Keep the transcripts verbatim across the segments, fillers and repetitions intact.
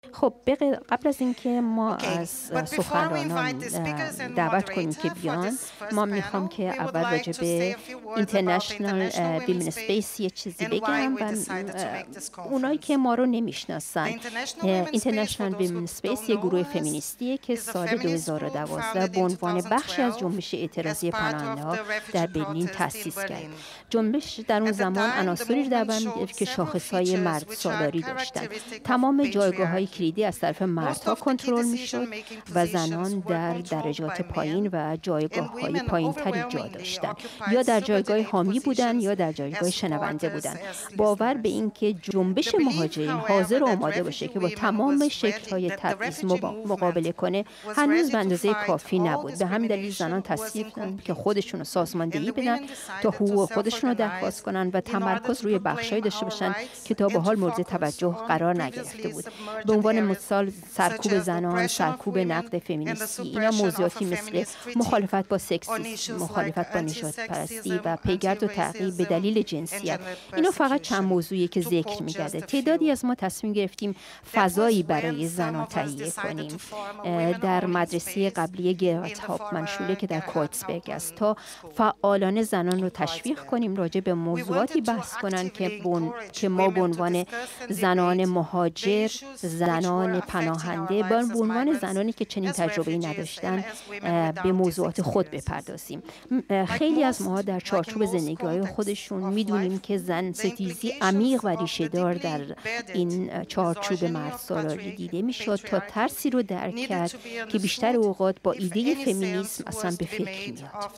خب قبل از اینکه ما از سخنرانان دعوت کنیم که بیان، ما میخوام که اول راجع به اینترنشنال ویمن اسپیس یه چیزی بگم و اونایی که ما رو نمیشناسن. اینترنشنال ویمن اسپیس یه گروه فمینیستیه که سال دو هزار و دوازده به عنوان بخشی از جنبش اعتراضی پناهنده‌ها در برلین تأسیس کرد. جنبش در اون زمان عناصری در بر می‌گرفت که شاخص‌های مرد سالاری داشتند. تمام جایگاه‌های کلیدی از طرف مردها کنترل می‌شد و زنان در درجات پایین و جایگاه‌های پایین‌تری جا داشتند. یا در جایگاه حامی بودند یا در جایگاه شنونده بودند. باور به اینکه جنبش مهاجرین حاضر و آماده باشه که با تمام شکل‌های تبعیض مقابله کنه هنوز به اندازه کافی نبود. به همین دلیل زنان تصمیم گرفتند که خودشون رو سازماندهی بدن تا حقوق خودشون رو درخواست کنن و تمرکز روی بخشایی داشته باشن که تا به حال مورد توجه قرار نگرفته بود. به عنوان مثال سرکوب زنان، سرکوب نقد فمینیستی، اینا موضوعاتی مثل مخالفت با سکسیسم، مخالفت با نژاد پرستی و پیگرد و تعقیب به دلیل جنسیت، اینا فقط چند موضوعی که ذکر می‌گرده. تعدادی از ما تصمیم گرفتیم فضایی برای زنان تهیه کنیم در مدرسه قبلی گرات هاپمن شوله که در کویتسبرگ است تا فعالان زنان رو تشویق کنیم راجع به موضوعاتی بحث کنن که بون... که ما به عنوان زنان مهاجر، زنان پناهنده، به عنوان زنانی که چنین تجربه‌ای نداشتن به موضوعات خود بپردازیم. خیلی از ما در چارچوب زندگی‌های خودشون میدونیم که زن ستیزی عمیق و ریشه‌دار در این چارچوب مرد سالاری دیده میشد تا ترسی رو درک کرد که بیشتر اوقات با ایده فمینیسم اصلا به فکر میاد.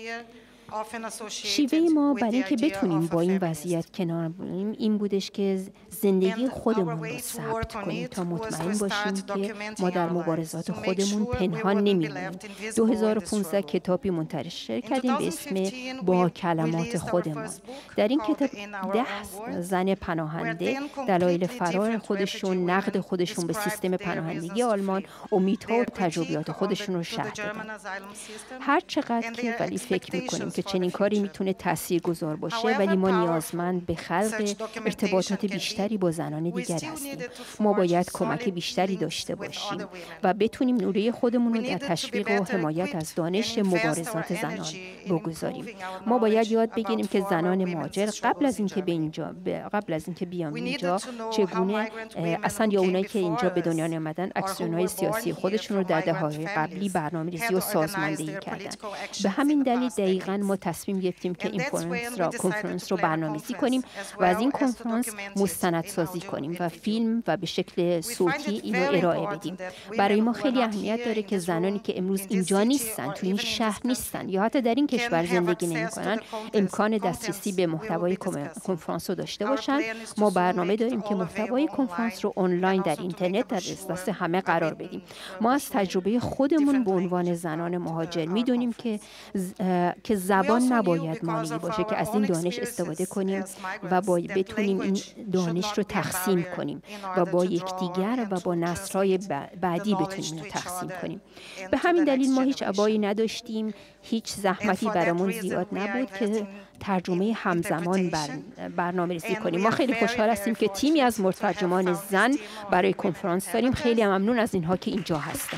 شیوه ما برای اینکه بتونیم با این وضعیت کنار بیاییم این بودش که زندگی خودمون رو ثبت کنیم تا مطمئن باشیم که ما در مبارزات خودمون پنهان نمیمونیم. دو هزار و پانزده کتابی منتشر کردیم به اسم با کلمات خودمون. در این کتاب ده زن پناهنده دلایل فرار خودشون، نقد خودشون به سیستم پناهندگی آلمان، امیدها و تجربیات خودشون رو شرح دادن. هر چقدر که ولی فکر میکنیم که چنین کاری میتونه تاثیرگذار باشه، ولی ما نیازمند به خلق ارتباطات بیشتری با زنان دیگر هستیم. ما باید کمک بیشتری داشته باشیم و بتونیم نوره خودمون رو در تشویق و حمایت از دانش مبارزات زنان بگذاریم. ما باید یاد بگیریم که زنان مهاجر قبل از اینکه به اینجا قبل از اینکه بیان اینجا چگونه اصلا یا اونایی که اینجا به دنیا آمدن اکسیون‌های سیاسی خودشون رو در دهه‌های قبلی برنامه‌ریزی و سازماندهی کردن. به همین دلیل دقیقاً ما تصمیم گرفتیم که این کنفرانس را کنفرانس رو برنامه‌ریزی کنیم و از این کنفرانس مستندسازی کنیم و فیلم و به شکل صوتی اینو ارائه بدیم. برای ما خیلی اهمیت داره که زنانی که امروز اینجا نیستن، تو این شهر نیستن یا حتی در این کشور زندگی نمی‌کنن امکان دسترسی به محتوای کنفرانس رو داشته باشن. ما برنامه داریم که محتوای کنفرانس رو آنلاین در اینترنت در دسترس همه قرار بدیم. ما از تجربه خودمون به عنوان زنان مهاجر میدونیم که که زبان نباید مانعی باشه که از این دانش استفاده کنیم و با بتونیم این دانش رو تقسیم کنیم و با یکدیگر و با نسل‌های بعدی بتونیم اینو تقسیم کنیم. به همین دلیل ما هیچ ابایی نداشتیم، هیچ زحمتی برامون زیاد نبود که ترجمه همزمان بر برنامه ریزی کنیم. ما خیلی خوشحال هستیم که تیمی از مترجمان زن برای کنفرانس داریم. خیلی ممنون از اینها که اینجا هستند.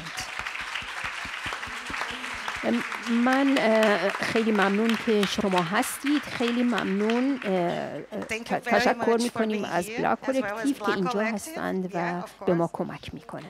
من خیلی ممنون که شما هستید. خیلی ممنون تشکر میکنیم از بلاک کلکتیو که اینجا هستند و به ما کمک میکنند.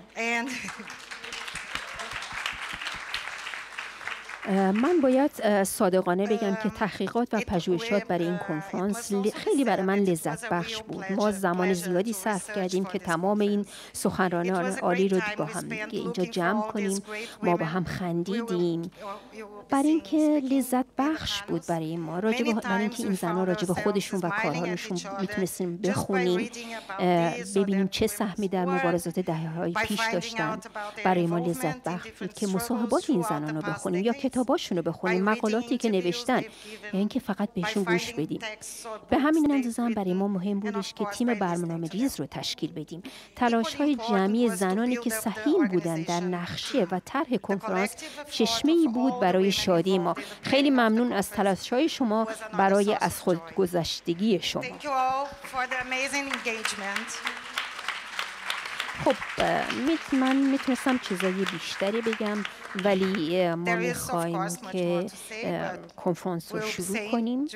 من باید صادقانه بگم که تحقیقات و پژوهشات برای این کنفرانس خیلی برای من لذت بخش بود. ما زمان زیادی صرف کردیم که تمام این سخنرانان عالی رو با هم دیگه اینجا جمع کنیم. ما با هم خندیدیم برای اینکه لذت بخش بود برای ما. راجع به برای اینکه این زن‌ها راجع به خودشون و کارهاشون میتونستیم بخونیم، ببینیم چه سهمی در مبارزات دهه‌های پیش داشتن. برای ما لذت بخش بود که مصاحبات این زنان رو بخونیم یا کتاباشون رو بخونیم، مقالاتی که نوشتن یا اینکه فقط بهشون گوش بدیم. به همین اندازه هم برای ما مهم بودش که تیم برنامه‌ریز رو تشکیل بدیم. تلاش‌های جمعی زنانی که سهیم بودن در نقشه و طرح کنفرانس چشمه‌ای بود برای شادی ما. خیلی ممنون از تلاش‌های شما برای از خودگذشتگی شما. خب من میتونستم چیزای بیشتری بگم، ولی ما میخوایم که کنفرانس رو شروع کنیم.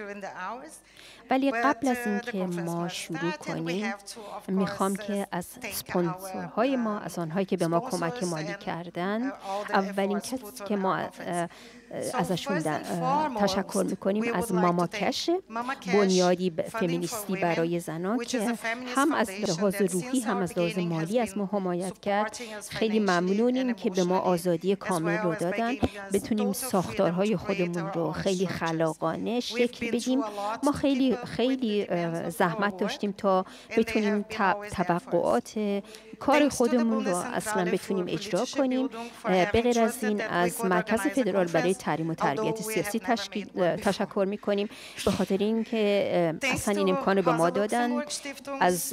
ولی قبل از اینکه ما شروع کنیم میخوام که از اسپانسرهای ما، از آنهایی که به ما کمک مالی کردن، اولین کسی که ما ازشون تشکر میکنیم از ماما کش، بنیادی فمینیستی برای زنان که هم از لحاظ روحی هم از لحاظ مالی از ما حمایت کرد. خیلی ممنونیم که به ما آزادی کامل رو دادن، بتونیم ساختارهای خودمون رو خیلی خلاقانه شکل بدیم. ما خیلی خیلی زحمت داشتیم تا بتونیم توقعات کار خودمون رو اصلا بتونیم اجرا کنیم. به غیر از این از مرکز فدرال برای تعلیم و تربیت سیاسی تشکر میکنیم، به خاطر اینکه اصلا این امکان رو به ما دادن. از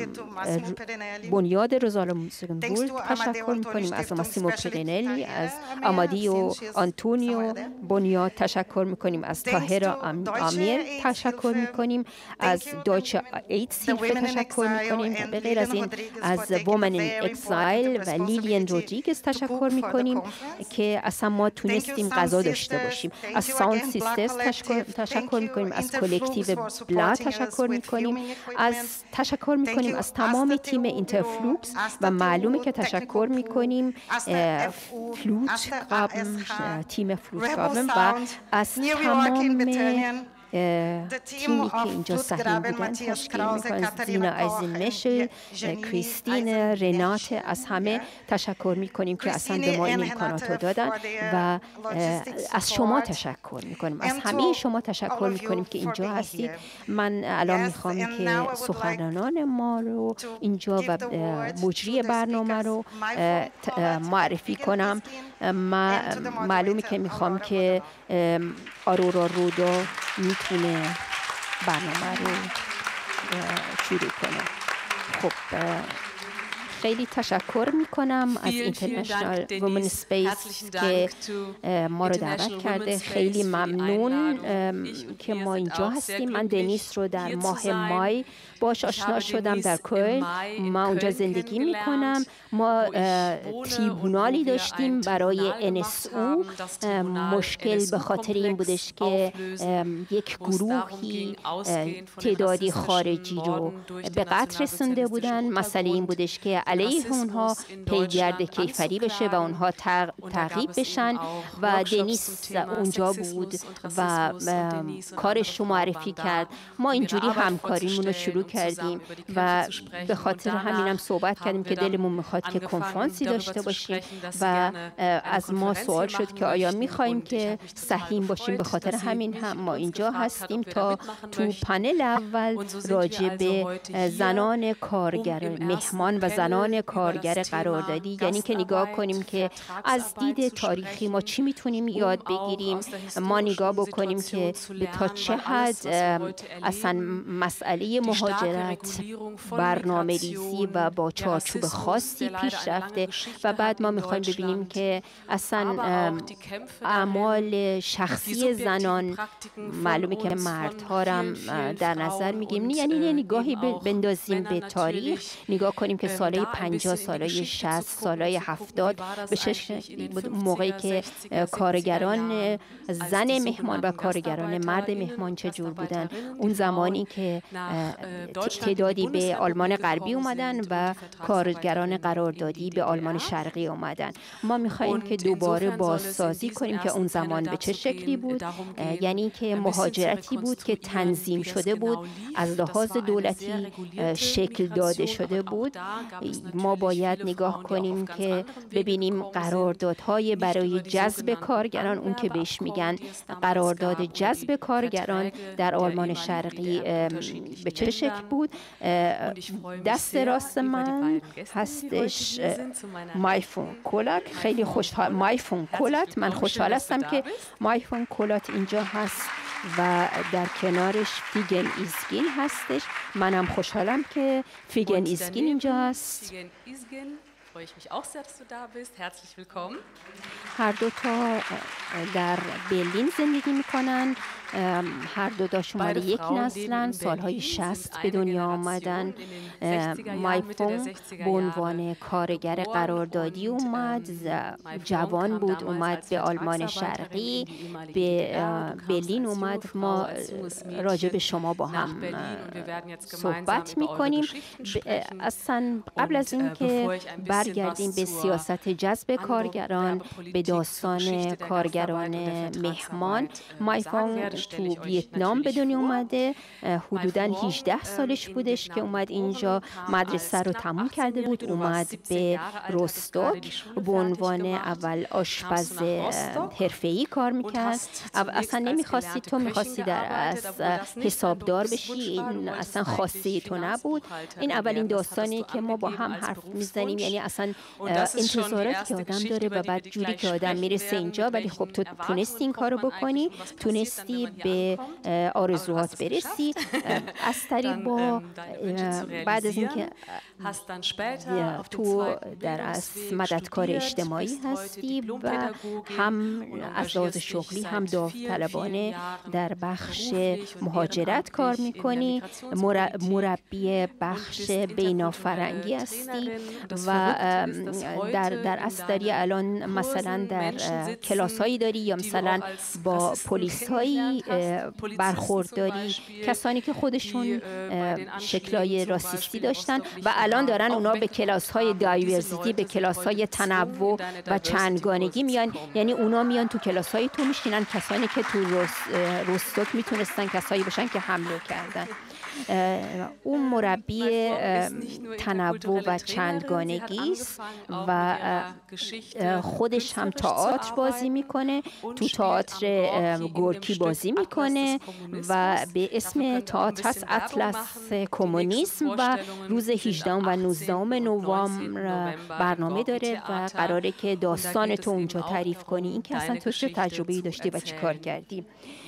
بنیاد روزالو موسیگنبورگ تشکر میکنیم، از ماسیمو پیرینلی، از آمادیو آنتونیو بنیاد تشکر میکنیم، از طاهر آمیر تشکر میکنیم، از دایچ ایدز هیلفه تشکر میکنیم. به غیر از این از وومن این اکسایل و لیلین رودریگز تشکر میکنیم که اصلا ما تونستیم غذا داشته باشیم. از ساوند سیسترز تشکر میکنیم، از کلکتیو بلا تشکر میکنیم، از تشکر میکنیم از تمام تیم اینترفلوکس و معلومه که تشکر میکنیم فلوت قابم، تیم فلوت قابم و از تمام تیمی که اینجا سهیم بودن تشکیل میکنن، زینا ایزین مشل، کریستین، رنات، از همه تشکر میکنیم که اصلا به ما این امکانات رو دادن و از شما تشکر میکنیم، از همه شما تشکر میکنیم که اینجا هستید. من الان میخوام که سخنرانان ما رو اینجا و مجری برنامه رو معرفی کنم. معلومه که میخوام که آرورا رودا میتونه برنامه رو شروع کنه. خب خیلی تشکر میکنم از اینترنشنال وومن اسپیس که ما رو دعوت کرده. خیلی ممنون که ما اینجا هستیم. من دنیس رو در ماه مای باش آشنا شدم در کلن. ما اونجا زندگی میکنم. ما تریبونالی داشتیم برای ان اس او. مشکل به خاطر این بودش که یک گروهی تعدادی خارجی رو به قتل رسونده بودن. مسئله این بودش که علیه اونها پیگرد کیفری بشه و اونها تعقیب بشن و دنیس اونجا بود و کارش رو معرفی کرد. ما اینجوری همکاریمون رو شروع کردیم و به خاطر همینم صحبت کردیم که دلمون میخواد که کنفرانسی داشته باشیم و از ما سوال شد که آیا میخوایم که سهیم باشیم. به خاطر همین هم ما اینجا هستیم تا تو پنل اول راجع به زنان کارگر مهمان و زنان کارگر قراردادی، یعنی که نگاه کنیم که از دید تاریخی ما چی میتونیم یاد بگیریم. ما نگاه بکنیم که به تا چه حد اصلا مسئله مهاجرت برنامه ریزی و با چارچوب خاصی پیش رفته و بعد ما میخوایم ببینیم که اصلا اعمال شخصی زنان، معلومه که مردها هم در نظر میگیم، یعنی یه نگاهی بندازیم به تاریخ، نگاه کنیم که سالهای پنجاه، سالهای شصت، سالهای هفتاد به شکلی بود موقعی که کارگران زن مهمان و کارگران مرد مهمان چجور بودن. اون زمانی که تعدادی به آلمان غربی اومدن و کارگران قراردادی به آلمان شرقی اومدن. ما میخواییم که دوباره بازسازی کنیم که اون زمان به چه شکلی بود، یعنی که مهاجرتی بود که تنظیم شده بود، از لحاظ دولتی شکل داده شده بود. ما باید نگاه کنیم که ببینیم قراردادهای برای جذب کارگران، اون که بهش میگن قرارداد جذب کارگران در آلمان شرقی به چه شکل بود. دست راست من هستش مایفون کولات. خیلی خوشحال مایفون کولات من خوشحال هستم که مایفون کولات اینجا هست و در کنارش فیگن ایزگین هستش. منم خوشحالم که فیگن ایزگین اینجا هست. freue ich mich auch sehr, dass du da bist. Herzlich willkommen. هر دو تا در برلین زندگی میکنن. هر دو داشون مال یک نسلن، سالهای شصت به دنیا آمدن. مایفونگ به عنوان کارگر قراردادی اومد، جوان بود، اومد به آلمان شرقی، به برلین اومد. ما راجع به شما با هم صحبت میکنیم. اصلا قبل از اینکه برگردیم به سیاست جذب کارگران، به داستان کارگران مهمان، مایفونگ تو ویتنام به دنیا اومده. حدوداً هجده سالش بودش که اومد اینجا، مدرسه رو تموم کرده بود، اومد به روستوک به عنوان اول آشپز حرفه‌ای کار میکرد. اصلا نمیخواستی، تو میخواستی در از حسابدار بشی، این اصلا خواسته تو نبود. این اولین داستانی که ما با هم حرف میزنیم، یعنی اصلا انتظاراتی که آدم داره و بعد جوری که آدم میرسه اینجا. ولی خب تو تونستی این کارو بکنی، تونستی به آرزوهات برسی از طریق با بعد از اینکه تو در از مددکار اجتماعی هستی و هم از لحاظ شغلی هم داوطلبانه در بخش مهاجرت کار میکنی، مربی بخش بین‌الفرنگی هستی و در در اصل داری الان مثلا در کلاس هایی داری یا مثلا با پلیس هایی برخورد داری، کسانی که خودشون شکلای راسیستی داشتن و الان دارن اونا به کلاس های دایورسیتی، به کلاس های تنوع و چندگانگی میان. یعنی اونا میان تو کلاس های تو میشینن، کسانی که تو روستوک میتونستن کسایی باشن که حمله کردن. اون مربی تنوع و چندگانگی است و خودش هم تئاتر بازی میکنه، تو تئاتر گورکی بازی میکنه و به اسم تئاتر هست اطلس کمونیسم و روز هجدهم و نوزدهم نوامبر برنامه داره و قراره که داستان تو اونجا تعریف کنی، این که اصلا تو چه تجربه‌ای داشتی و چی کار کردی.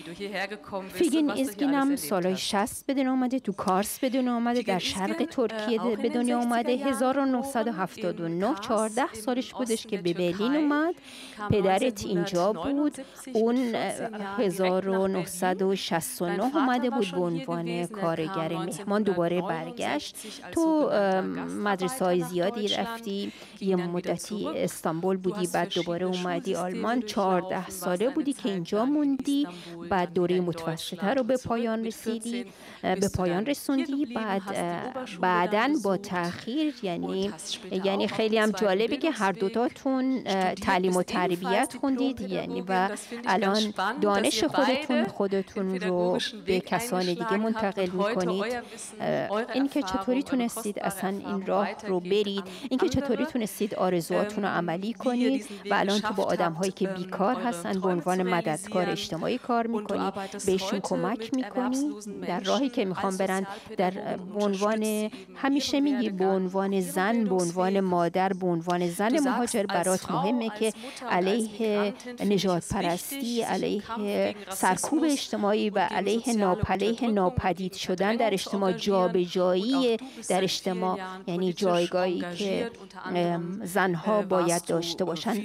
فیگین ازگین هم سالهای شصت به دنیا آمده، تو کارس به دنیا آمده، در شرق ترکیه به دنیا آمده. هزار و نهصد و هفتاد و نه چهارده سالش بودش که به برلین اومد. پدرت اینجا بود، اون هزار و نهصد و شصت و نه اومده بود به عنوان کارگر مهمان، دوباره برگشت. تو مدرسه های زیادی رفتی، یه مدتی استانبول بودی، بعد دوباره اومدی آلمان. چهارده ساله بودی که اینجا موندی، بعد دوره متوسطه رو به پایان رسیدی به پایان رسوندی. بعد بعداً با تأخیر، یعنی یعنی خیلی هم جالبه که هر دوتاتون تعلیم و تربیت خوندید، یعنی و الان دانش خودتون خودتون رو به کسان دیگه منتقل میکنید. این که چطوری تونستید اصلا این راه رو برید، این که چطوری تونستید آرزوهاتون رو عملی کنید و الان تو با آدم هایی که بیکار هستن به عنوان مددکار اجتماعی کار میکنی، بهشون کمک میکنی در راهی که میخوام برن. در عنوان همیشه میگی به عنوان زن، به عنوان مادر، به عنوان زن مهاجر برات مهمه که علیه نژاد پرستی، علیه سرکوب اجتماعی و علیه ناپلیه ناپدید شدن در اجتماع، جابجایی در اجتماع، یعنی جایگاهی که زنها باید داشته باشن،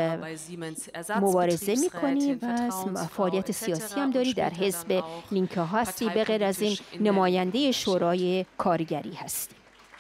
مبارزه میکنی و فعالیت سیاسی هم داری. در حزب لینکه هستی، به غیر از این نماینده شورای کارگری هستی.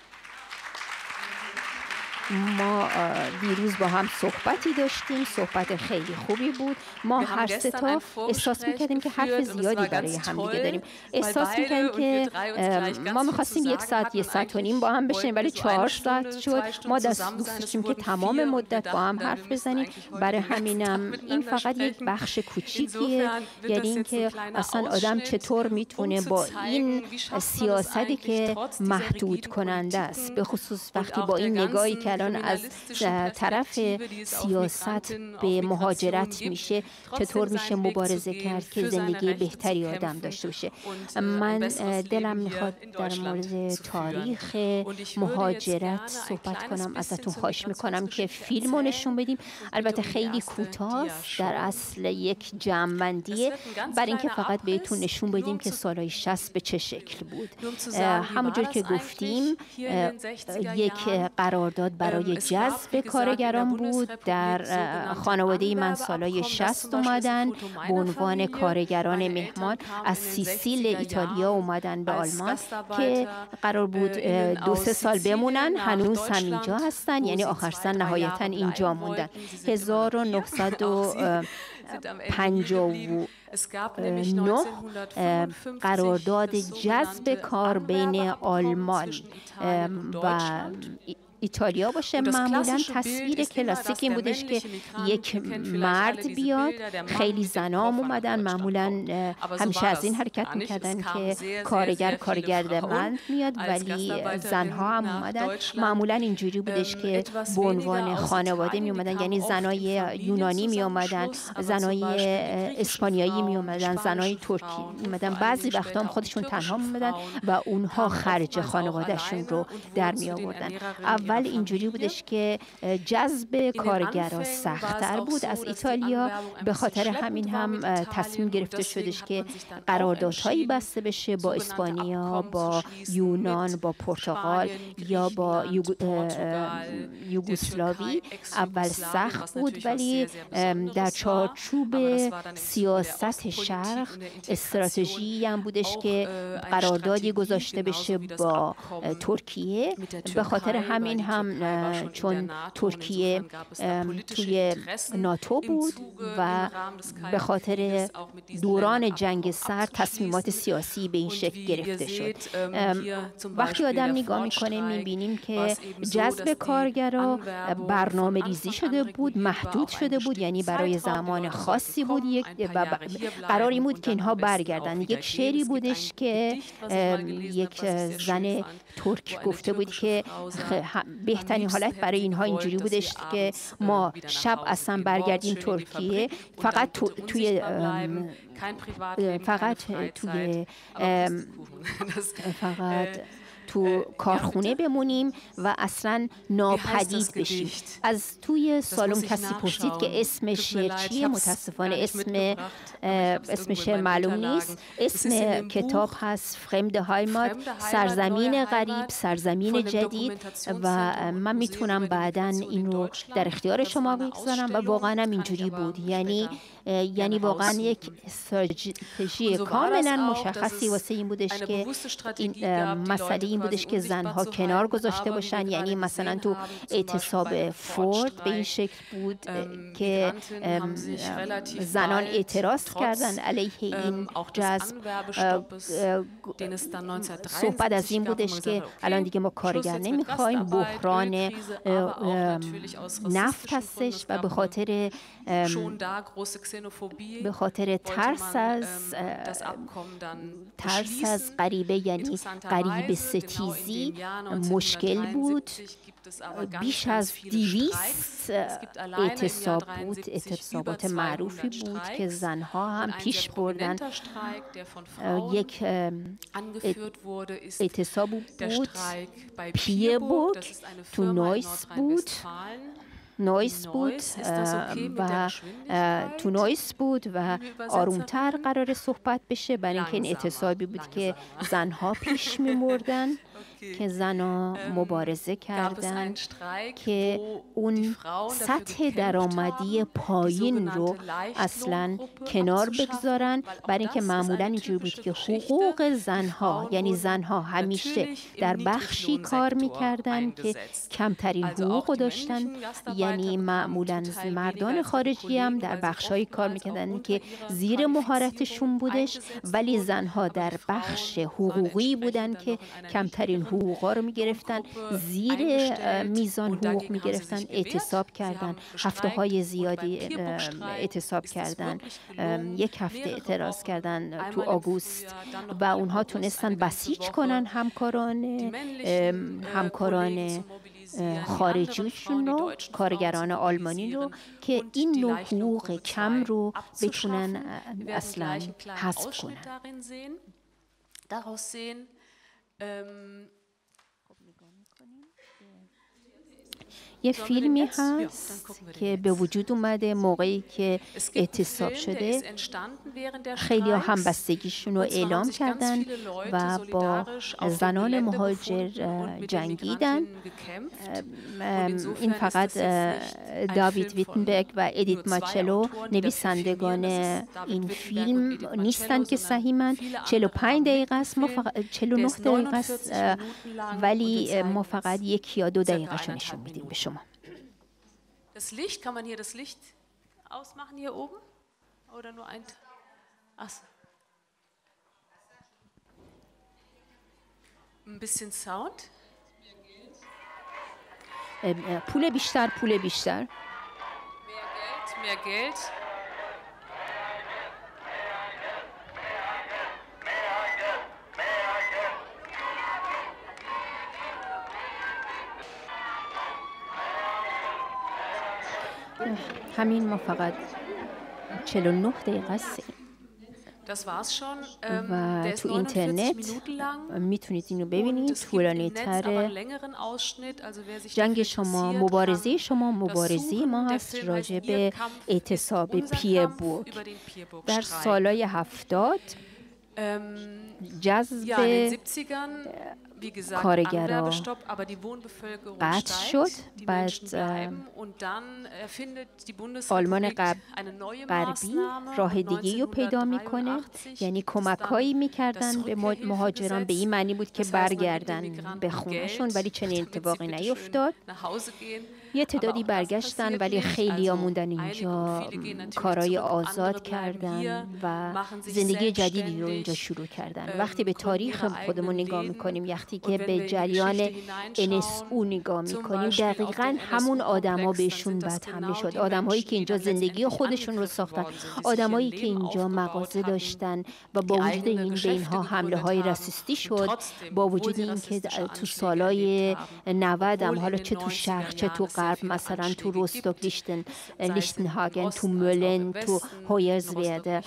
ما دیروز با هم صحبتی داشتیم، صحبت خیلی خوبی بود. ما هر سه تا احساس میکردیم که حرف زیادی برای هم دیگه داریم. احساس میکردیم که ما میخواستیم یک ساعت، یک ساعت و نیم با هم بشینیم، ولی چهار ساعت شد. ما دست دوست داشتیم که تمام مدت با هم حرف بزنیم. برای همینم این فقط یک بخش کوچیکیه، یعنی اینکه اصلا آدم چطور میتونه با این سیاستی که محدود کننده است، به خصوص وقتی با این نگاهی که از طرف سیاست به مهاجرت میشه، چطور میشه مبارزه کرد که زندگی بهتری آدم داشته باشه. من دلم میخواد در مورد تاریخ مهاجرت صحبت کنم. ازتون خواهش میکنم که فیلم رو نشون بدیم، البته خیلی کوتاه، در اصل یک جمع‌بندیه برای اینکه فقط بهتون نشون بدیم که سالهای شصت به چه شکل بود. همونجور که گفتیم یک قرارداد برای جذب کارگران بود. در خانواده من سالای شصت اومدن به عنوان کارگران مهمان از سیسیل ایتالیا اومدن به آلمان که قرار بود دو سه سال بمونن. هنوز هم اینجا هستن، یعنی آخر سن نهایتا اینجا موندن. هزار و نهصد و پنجاه و نه قرارداد جذب کار بین آلمان و ایتالیا باشه. معمولا تصویر کلاسیک این بودش که یک مرد بیاد، خیلی زنا اومدن، معمولا همیشه از این حرکت میکردن که کارگر کارگردمند میاد، ولی زنها هم اومدن. معمولا اینجوری بودش که به عنوان خانواده می اومدن، یعنی زنای یونانی می اومدن، زنای اسپانیایی می اومدن، زنای ترکی می اومدن. بعضی وقتا هم خودشون تنها می اومدن و اونها خرج خانوادهشون رو در می آوردن. اول اینجوری بودش که جذب کارگرها سخت‌تر بود از ایتالیا، به خاطر همین هم تصمیم گرفته شدش که قراردادهایی بسته بشه با اسپانیا، با یونان، با پرتغال یا با یوگسلاوی. اول سخت بود، ولی در چارچوب سیاست شرق استراتژی هم بودش که قراردادی گذاشته بشه با ترکیه. به خاطر همین هم چون ترکیه توی ناتو بود و به خاطر دوران جنگ سرد تصمیمات سیاسی به این شکل گرفته شد. وقتی آدم نگاه میکنه میبینیم که جذب کارگرها برنامه ریزی شده بود، محدود شده بود، یعنی برای زمان خاصی بود یک و قراری بود که اینها برگردن. یک شعری بودش که یک زن ترک گفته بود که بهترین حالت برای اینها اینجوری بودش که ما شب اصلا برگردیم ترکیه، فقط تو، توی فقط توی فقط تو کارخونه بمونیم و اصلا ناپدید بشیم. از توی سالن کسی پرسید که اسم شعر چیه؟ متاسفانه اسم اسم شعر معلوم نیست. اسم کتاب هست فرمده هایمات، سرزمین غریب، سرزمین جدید، و من میتونم بعداً اینو در اختیار شما بگذارم. و واقعاً هم اینجوری بود، یعنی یعنی واقعا یک استراتژی کاملا مشخصی واسه این بودش که این مسئله این بودش که زنها کنار گذاشته باشن. یعنی مثلا تو اعتصاب فورد به این شکل بود که زنان اعتراض کردن علیه این جذب. صحبت از این بودش که الان دیگه ما کارگر نمیخوایم، بحران نفت هستش و به خاطر به خاطر ترس از ترس از غریبه، یعنی غریبه ستیزی مشکل بود. بیش از دویست اعتصاب بود، اعتصابات معروفی بود که زنها هم پیش بردن. یک اعتصاب بود پیه بود، تو نویس بود نویس بود و تو نویس بود و آرومتر قرار صحبت بشه، برای اینکه این اعتصابی بود که زنها پیش می‌مردن، که زنها مبارزه کردن که اون سطح درآمدی پایین رو اصلا کنار بگذارن، برای اینکه معمولا اینجوری بود که حقوق زنها، یعنی زنها همیشه در بخشی کار میکردن که کمترین حقوق داشتن. یعنی معمولا مردان خارجی هم در بخشایی کار میکردن که زیر مهارتشون بودش، ولی زنها در بخش حقوقی بودن که کمترین حقوقا رو میگرفتن، زیر میزان حقوق میگرفتن. اعتصاب کردن، هفته های زیادی اعتصاب کردن، یک هفته اعتراض کردن تو آگوست و اونها تونستن بسیج کنن همکاران همکاران خارجیشون رو، کارگران آلمانی رو، که این نوع حقوق کم رو بتونن اصلا حذف کنن. یه فیلمی هست که به وجود اومده موقعی که اعتصاب شده. خیلی ها همبستگیشون رو اعلام کردن و با زنان مهاجر جنگیدن. این فقط داوید ویتنبرگ و ادیت ماچلو نویسندگان این فیلم نیستن که سهیمن. چهل و پنج دقیقه است، ما فقط چهل و نه دقیقه است، ولی ما فقط یک یا دو دقیقه شو نشون میدیم به شما. Das Licht, kann man hier das Licht ausmachen hier oben? Oder nur ein... Achso. Ein bisschen Sound. پول بیشتر، پول بیشتر. Mehr Geld, mehr Geld. همین ما فقط چهل و نه دقیقه است و تو اینترنت میتونید اینو ببینید. طولانی تره. جنگ شما، مبارزه شما، مبارزه ما هست راجع به اعتصاب پیربورگ در سالهای هفتاد. جذب کارگرها قطع شد. بعد آلمان غربی راه دیگه‌ای رو پیدا میکنه، یعنی کمک‌هایی میکردن به مهاجران. به این معنی بود که برگردن به خونه‌شون، ولی چنین اتفاقی نیفتاد. یه تعدادی برگشتن ولی خیلی ها موندن اینجا، کارهای آزاد کردن و زندگی جدیدی رو اینجا شروع کردن. وقتی به تاریخ خودمون نگاه میکنیم، وقتی که به جریان ان اس او نگاه میکنیم، دقیقاً همون آدما بهشون بد حمله شد. آدمایی که اینجا زندگی خودشون رو ساختن، آدمایی که اینجا مغازه داشتن و با وجود این به اینها حمله های راسیستی شد، با وجود این که تو سالهای نود هم، حالا چه تو شرق چه تو غرب، مثلا تو روستوک لیشتن لیشتنهاگن، تو مولن، تو هویرزویده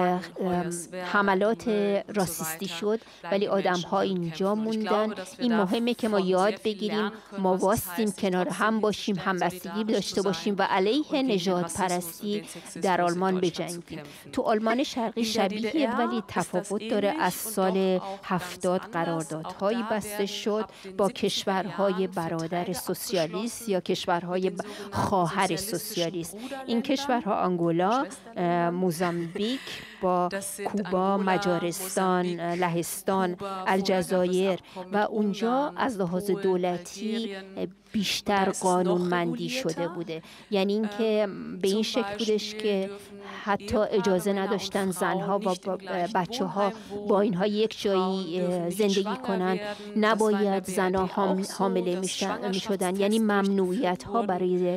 حملات راسیستی شد، ولی آدم ها اینجا موندن. این مهمه که ما یاد بگیریم، ما واسیم کنار هم باشیم، همبستگی داشته باشیم و علیه نژاد پرستی در آلمان بجنگیم. تو آلمان شرقی شبیه ولی تفاوت داره. از سال هفتاد قراردادهایی بسته شد با کشورهای برادر سوسیالیست یا کشورهای خواهر سوسیالیست. این کشورها آنگولا، موزامبیک، با کوبا، مجارستان، لهستان، الجزایر و اونجا از لحاظ دولتی بیشتر قانونمندی شده بوده. یعنی اینکه به این شکل بودش که حتی اجازه نداشتن زنها و بچه ها با اینها یک جایی زندگی کنن، نباید زنها حامله می شدن. یعنی ممنوعیت ها برای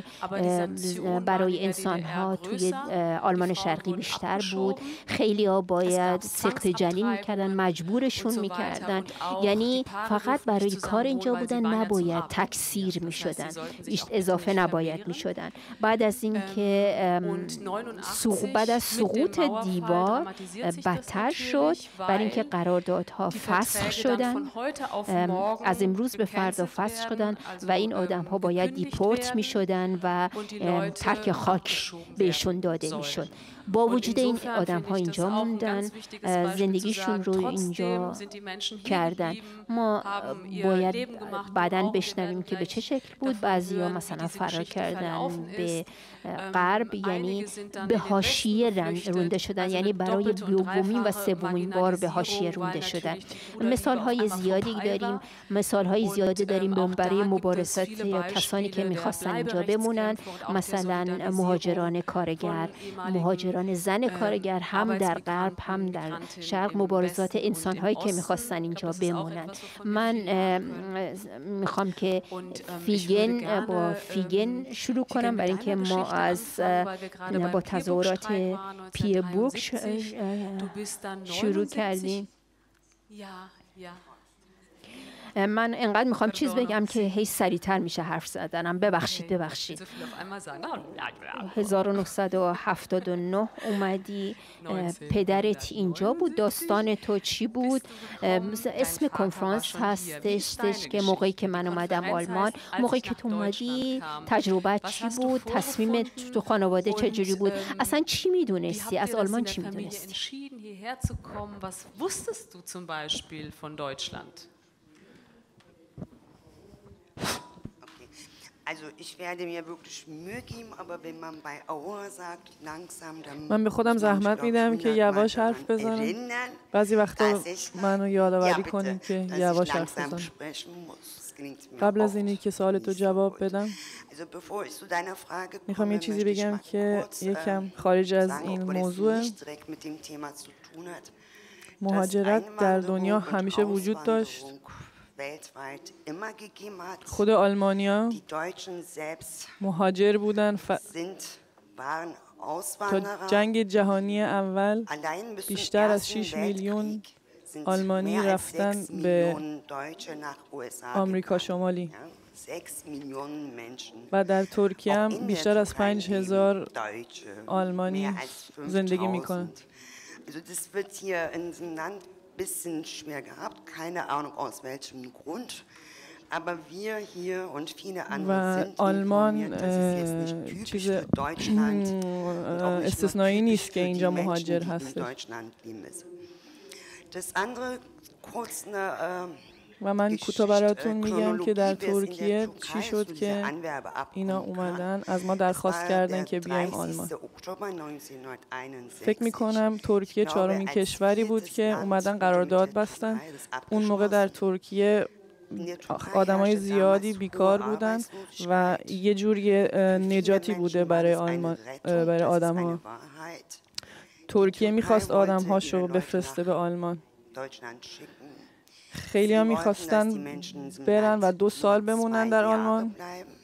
برای انسان ها توی آلمان شرقی بیشتر بود. خیلی ها باید سقط جنین میکردن، مجبورشون میکردن. یعنی فقط برای کار اینجا بودن، نباید تکثیر میشدن، اضافه نباید میشدن. بعد از اینکه بعد از سقوط دیوار بدتر شد، برای اینکه قراردادها فسخ شدن، از امروز به فردا فسخ شدن و این آدم ها باید دیپورت میشدن و ترک خاک بهشون داده میشد. با وجود این آدم ها اینجا موندن، زندگیشون رو اینجا کردن. ما باید بعداً بشنویم که به چه شکل بود. بعضی ها مثلا فرار کردن به غرب، یعنی به حاشیه رونده شدن، یعنی برای دومین و سومین بار به حاشیه رونده شدن. مثال های زیادی داریم، مثال های زیادی داریم برای مبارزات یا کسانی که میخواستن اینجا بمونن، مثلا مهاجران کارگر، مهاجران زن کارگر، هم در غرب هم در شرق، مبارزات انسان هایی که میخواستن اینجا بمونن. من میخوام که فیگن با فیگن شروع کنم، برای اینکه ما از با تظاهرات پیربورگ شروع کردیم. من انقدر میخوام چیز بگم که هی سریعتر میشه حرف زدنم. ببخشید ببخشید. هزار و نهصد و هفتاد و نه اومدی، پدرت اینجا بود. داستان تو چی بود؟ اسم کنفرانس هستش که موقعی که من اومدم آلمان، موقعی که تو اومدی تجربت چی بود؟ تصمیم تو خانواده چجوری بود؟ اصلا چی میدونستی از آلمان؟ چی میدونستی؟ من به خودم زحمت میدم که یواش حرف بزنم. بعضی وقتا منو یادآوری کنید که یواش حرف بزنم. قبل از اینی که سوالتو جواب بدم میخوام یه چیزی بگم که یکم خارج از این موضوع. مهاجرت در دنیا همیشه وجود داشت. خود آلمانیا مهاجر بودن ف... تا جنگ جهانی اول بیشتر از شش میلیون آلمانی رفتن به آمریکا شمالی و در ترکیه هم بیشتر از پنج هزار آلمانی زندگی میکنن. bisschen schwer gehabt, keine Ahnung aus welchem Grund, aber wir hier und viele andere sind informiert, dass es jetzt nicht typisch für Deutschland und auch nicht nur typisch für die Menschen, die in Deutschland leben. Das andere kurz eine و من کوتاه براتون میگم که در ترکیه چی شد که اینا اومدن از ما درخواست کردن که بیایم آلمان. فکر میکنم ترکیه چهارمین کشوری بود که اومدن قرارداد بستن. اون موقع در ترکیه آدمای زیادی بیکار بودن و یه جوری نجاتی بوده برای آلمان، برای آدم‌ها. ترکیه میخواست آدم‌هاشو بفرسته به آلمان. خیلی ها میخواستن برن و دو سال بمونن در آلمان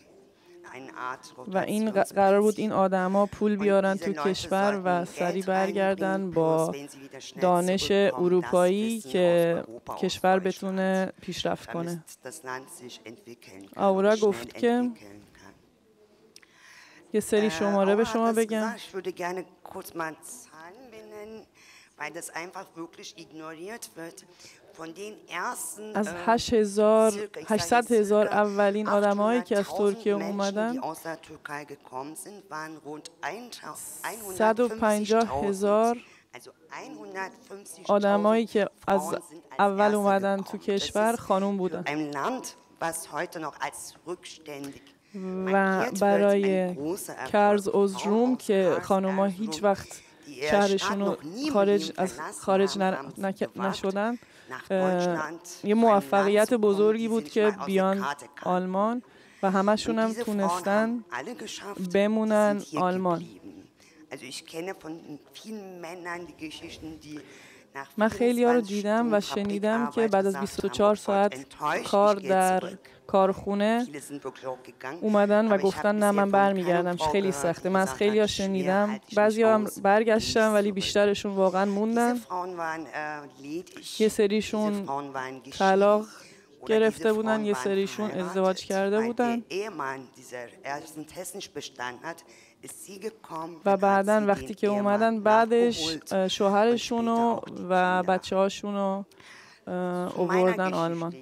و این قرار بود این آدم ها پول بیارن تو کشور و سریع برگردن با دانش اروپایی که کشور بتونه پیشرفت کنه. آورا گفت که یه سری شماره به شما بگم. از هشتصد هزار اولین آدمایی که از ترکیه اومدن، صد و پنجاه هزار آدمایی که از اول اومدن تو کشور خانوم بودن و برای کرز اوزروم که خانوما هیچ وقت شهرشون خارج از خارج نشدن، یه موفقیت بزرگی بود که بیان آلمان و همشون هم تونستن بمونن آلمان. من خیلی ها رو دیدم و شنیدم که بعد از بیست و چهار ساعت کار در کارخونه اومدن و گفتن نه من برمیگردم، خیلی سخته. من از خیلی ها شنیدم، بعضی ها هم برگشتن ولی بیشترشون واقعا موندن. یه سریشون طلاق گرفته بودن، یه سریشون ازدواج کرده بودن و بعدن وقتی که اومدن بعدش شوهرشونو و بچه هاشونو آوردن آلمان.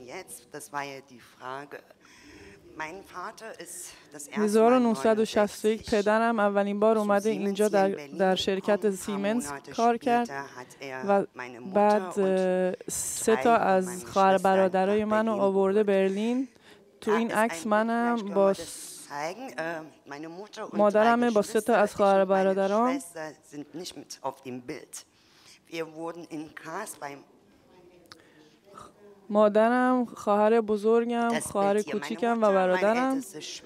هزار و نهصد و شصت و یک پدرم اولین بار اومده اینجا در, در شرکت سیمنز کار کرد و بعد سه تا از خواهر برادرای منو آورده برلین. تو این عکس منم با مادرم با سه تا از خواهر برادرام. مادرم، خواهر بزرگم، خواهر کوچیکم و برادرم.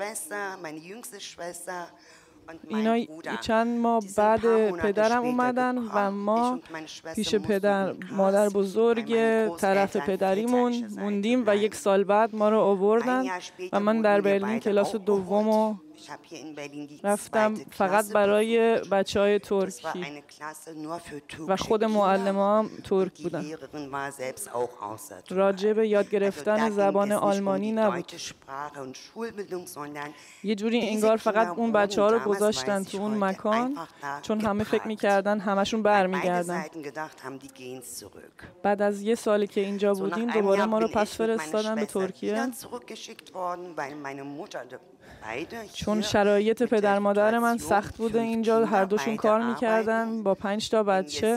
اینا چند ماه بعد پدرم اومدن و ما پیش پدر مادر بزرگ طرف پدریمون موندیم و یک سال بعد ما رو آوردن و من در برلین کلاس دوم رو رفتم فقط برای بچه های ترکی و خود معلم‌ها هم ترک بودن. راجع به یاد گرفتن زبان آلمانی نبود. یه جوری انگار فقط اون بچه ها رو گذاشتن تو اون مکان چون همه فکر می‌کردن همشون برمیگردن. بعد از یه سالی که اینجا بودیم دوباره ما رو پس فرستادن به ترکیه چون شرایط پدر مادر من سخت بوده اینجا، هر دوشون کار میکردن با پنج تا بچه،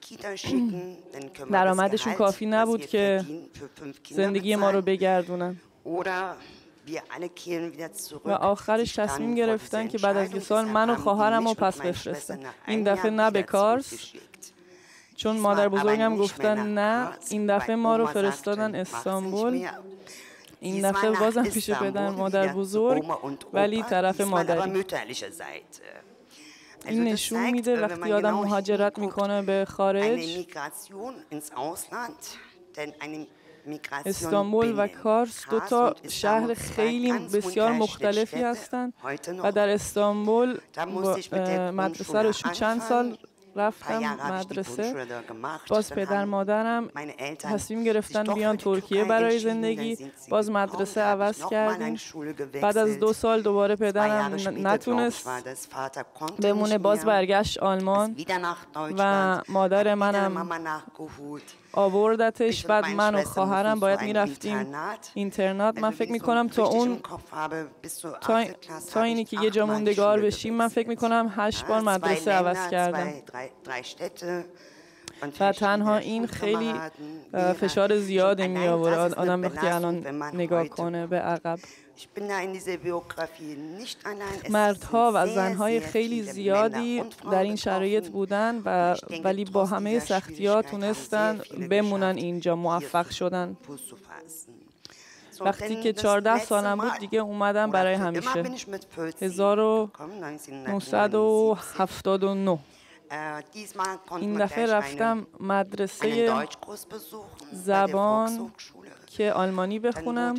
درآمدشون کافی نبود که زندگی ما رو بگردونن و آخرش تصمیم گرفتن که بعد از یه سال من و خواهرم رو پس بفرستن. این دفعه نه به کارس چون مادر بزرگم گفتن نه، این دفعه ما رو فرستادن استانبول. این دفعه بازم پیش پدر مادر بزرگ ولی طرف مادری. این نشون میده وقتی آدم مهاجرت میکنه به خارج، استانبول و کارس دو تا شهر خیلی بسیار مختلفی هستند و در استانبول مدرسه رو چند سال رفتم مدرسه، باز پدر مادرم تصمیم گرفتن بیان ترکیه برای زندگی، باز مدرسه عوض کردیم. بعد از دو سال دوباره پدرم نتونست بمونه، باز برگشت آلمان و مادر منم آوردتش. بعد من و خواهرم باید میرفتیم اینترنات. من فکر میکنم تا اون تا, تا اینی که یه جا موندگار بشیم من فکر میکنم هشت بار مدرسه عوض کردم و تنها این خیلی فشار زیاده می آوره آدم وقتی الان نگاه کنه به عقب. مردها و زنهای خیلی زیادی در این شرایط بودن و ولی با همه سختی‌ها تونستن بمونن اینجا، موفق شدن. وقتی که چهارده سالم بود دیگه اومدم برای همیشه. هزار و نهصد و هفتاد و نه این دفعه رفتم مدرسه زبان که آلمانی بخونم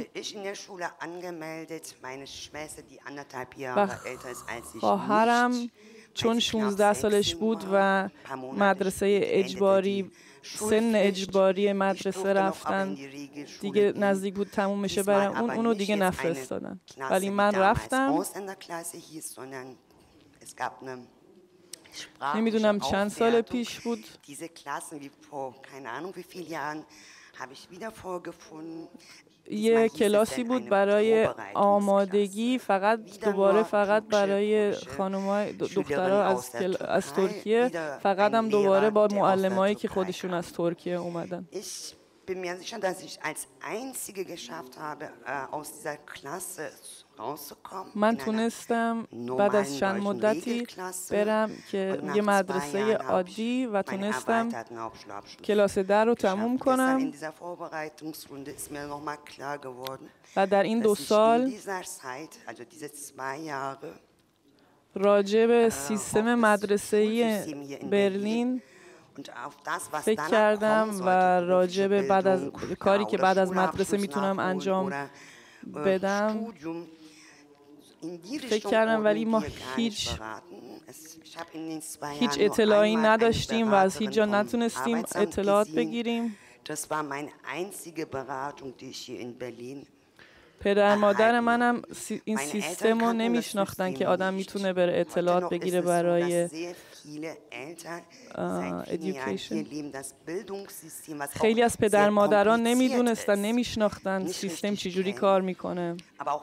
و خواهرم چون شانزده سالش بود و مدرسه اجباری، سن اجباری مدرسه رفتن دیگه نزدیک بود تموم میشه برای اون، اونو دیگه نفرستادن. ولی من رفتم. نمیدونم چند سال پیش بود یه کلاسی بود برای آمادگی فقط دوباره فقط برای خانم‌های دخترها از از ترکیه، فقط هم دوباره با معلمایی که خودشون از ترکیه اومدن. bin mir sicher, dass ich als Einzige geschafft habe, aus dieser Klasse rauszukommen. من تونستم بعد از چند مدتی برم که یه مدرسه عادی و تونستم کلاس در رو تموم کنم و در این دو سال راجع به سیستم مدرسه‌ای برلین فکر کردم و راجع به بعد از کاری که بعد از مدرسه میتونم انجام بدم فکر کردم، ولی ما هیچ هیچ اطلاعی نداشتیم و از هیچ جا نتونستیم اطلاعات بگیریم. پدر مادر منم این سیستم رو نمیشناختن که آدم میتونه بره اطلاعات بگیره برای education. خیلی از پدر مادران نمیدونستن، نمیشناختن سیستم چجوری کار میکنه.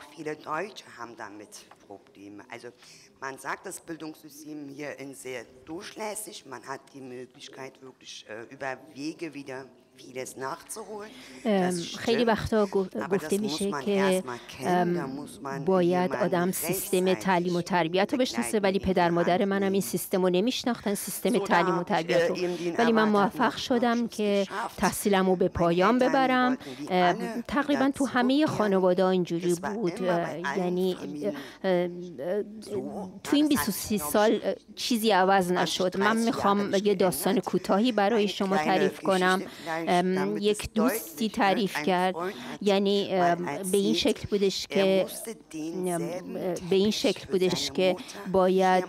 Man sagt, das Bildungssystem hier in sehr durchlässig. Man hat die Möglichkeit, wirklich äh, über Wege wieder vieles nachzuholen. خیلی وقتا گفته میشه که باید آدم سیستم تعلیم و تربیت رو بشناسه، ولی پدر مادر منم این سیستم رو نمیشناختن، سیستم تعلیم و تربیت رو. ولی من موفق شدم که تحصیلم رو به پایان ببرم. تقریبا تو همه خانواده اینجوری بود، یعنی تو این بیست و سه سال چیزی عوض نشد. من میخوام یه داستان کوتاهی برای شما تعریف کنم. یک دوستی تعریف کرد، یعنی به این شکل بودش که به این شکل بودش که باید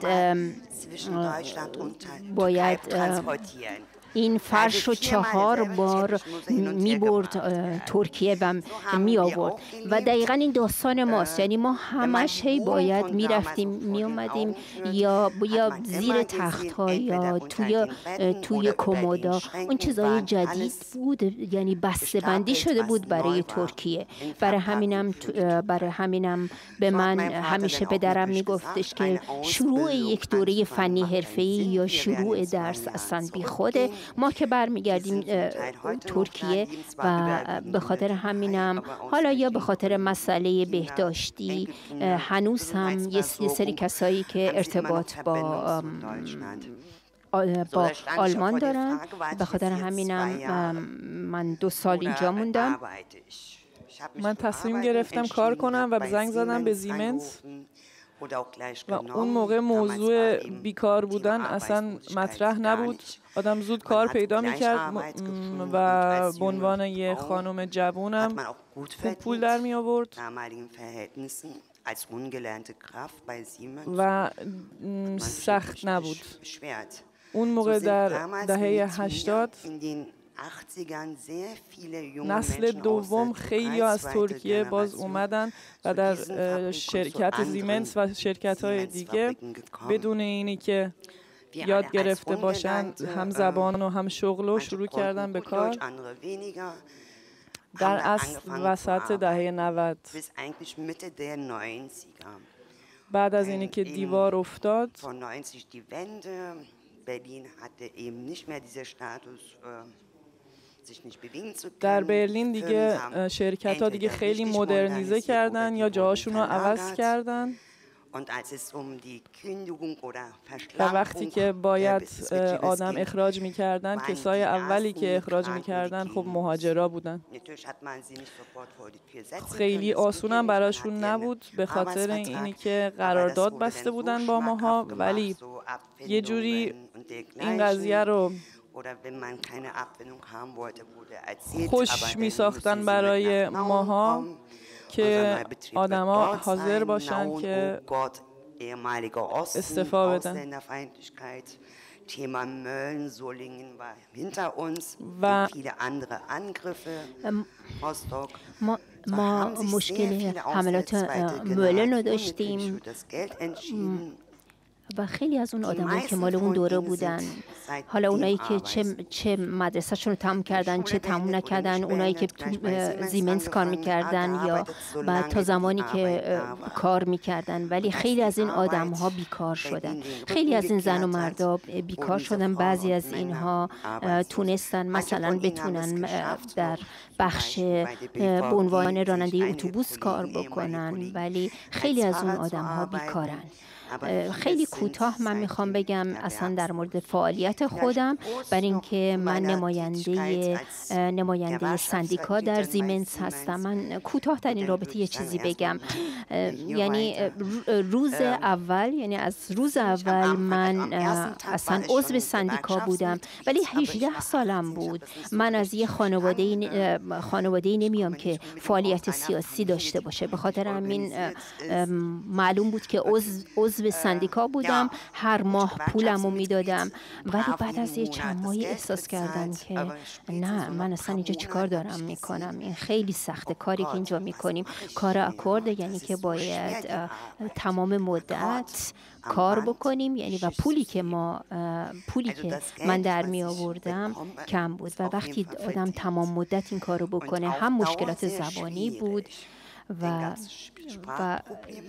باید این فرش رو چهار بار می برد ترکیه و می آورد و دقیقا این داستان ماست. یعنی ما همش هی باید می رفتیم می اومدیم یا یا زیر تخت ها یا توی توی کمودا. اون چیزای جدید بود، یعنی بسته بندی شده بود برای ترکیه. برای همینم برای همینم به من همیشه پدرم می گفتش که شروع یک دوره فنی حرفه‌ای یا شروع درس اصلا بی خوده. ما که برمیگردیم ترکیه و به خاطر همینم حالا یا به خاطر مسئله بهداشتی هنوز هم یه سری کسایی که ارتباط با با آلمان دارن. به خاطر همینم من دو سال اینجا موندم. من تصمیم گرفتم کار کنم و زنگ زدم به زیمنس و اون موقع موضوع بیکار بودن اصلا مطرح نبود. آدم زود کار پیدا میکرد و به عنوان یه خانم جوونم خوب پول در می آورد و سخت نبود. اون موقع در دهه هشتاد نسل دوم خیلی از ترکیه باز اومدن و در شرکت زیمنس و شرکت‌های دیگه بدون اینی که یاد گرفته باشن هم زبان و هم شغل رو شروع کردن به کار. در اصل وسط دهه نود بعد از اینی که دیوار افتاد در برلین دیگه شرکت ها دیگه خیلی مدرنیزه کردن یا جاهاشون رو عوض کردن و وقتی که باید آدم اخراج میکردن کسای اولی که اخراج میکردن خب مهاجرا بودن. خیلی آسونم براشون نبود به خاطر اینی که قرارداد بسته بودن با ماها، ولی یه جوری این قضیه رو خوش می ساختن برای ماها که آدما حاضر باشن که استعفا بدن. و ما, ما مشکل حملات مولن رو داشتیم و خیلی از اون آدمایی که مال اون دوره بودن، حالا اونایی که چه چه مدرسه‌شون رو تموم کردن چه تموم نکردن، اونایی که تو زیمنس کار میکردن یا بعد تا زمانی که کار میکردن، ولی خیلی از این آدم‌ها بیکار شدن. خیلی از این زن و مردا بیکار شدن. بعضی از اینها تونستن مثلا بتونن در بخش به عنوان راننده اتوبوس کار بکنن، ولی خیلی از اون آدم‌ها بیکارن. خیلی کوتاه من میخوام بگم اصلا در مورد فعالیت خودم، برای اینکه من نماینده نماینده سندیکا در زیمنس هستم. من کوتاه در این رابطه یه چیزی بگم. یعنی روز اول یعنی از روز اول من اصلا عضو سندیکا بودم، ولی هجده سالم بود. من از یه خانواده خانواده نمیام که فعالیت سیاسی داشته باشه. به خاطر همین معلوم بود که عضو عضو سندیکا بودم، هر ماه پولمو میدادم، ولی بعد از یه چند ماهی احساس کردم که نه، من اصلا اینجا چیکار دارم میکنم؟ این خیلی سخته کاری که اینجا میکنیم. کار اکورد یعنی که باید تمام مدت کار بکنیم، یعنی و پولی که ما پولی که من در می آوردم کم بود و وقتی آدم تمام مدت این کارو بکنه هم مشکلات زبانی بود و و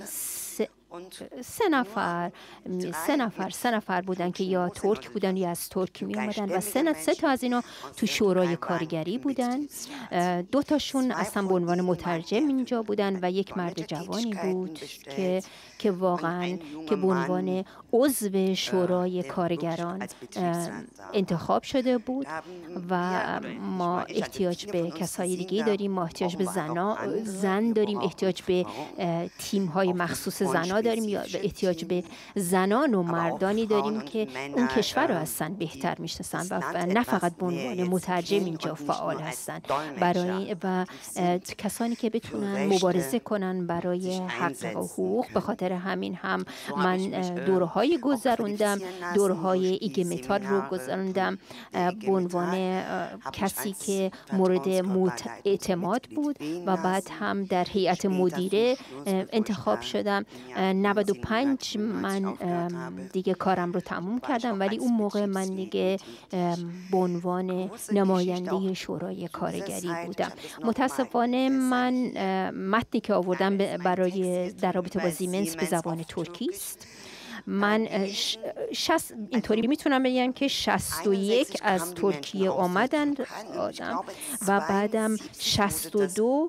سه نفر سه نفر سه نفر بودن که یا ترک بودن یا از ترک می اومدن و سه سه تا از اینا تو شورای کارگری بودن. دو تاشون اصلا به عنوان مترجم اینجا بودن و یک مرد جوانی بود که که واقعا که به عنوان عضو شورای کارگران انتخاب شده بود و ما احتیاج به کسای دیگه داریم، ما احتیاج به زنا زن داریم، احتیاج به تیم های مخصوص زنا ها داریم یا احتیاج به زنان و مردانی داریم که اون کشور رو هستن بهتر میشناسن و نه فقط به عنوان مترجم اینجا فعال هستن برای و کسانی که بتونن مبارزه کنن برای حق و حقوق. به خاطر همین هم من دوره‌های گذروندم، دوره‌های ایگ متال رو گذروندم به عنوان کسی که مورد اعتماد بود و بعد هم در هیئت مدیره انتخاب شدم. نود و پنج من دیگه کارم رو تموم کردم، ولی اون موقع من دیگه به عنوان نماینده شورای کارگری بودم. متاسفانه من متنی که آوردم برای در رابطه با زیمنس به زبان ترکی است. من شصت اینطوری میتونم بگم که شصت و یک از ترکیه آمدن آدم و بعدم شصت و دو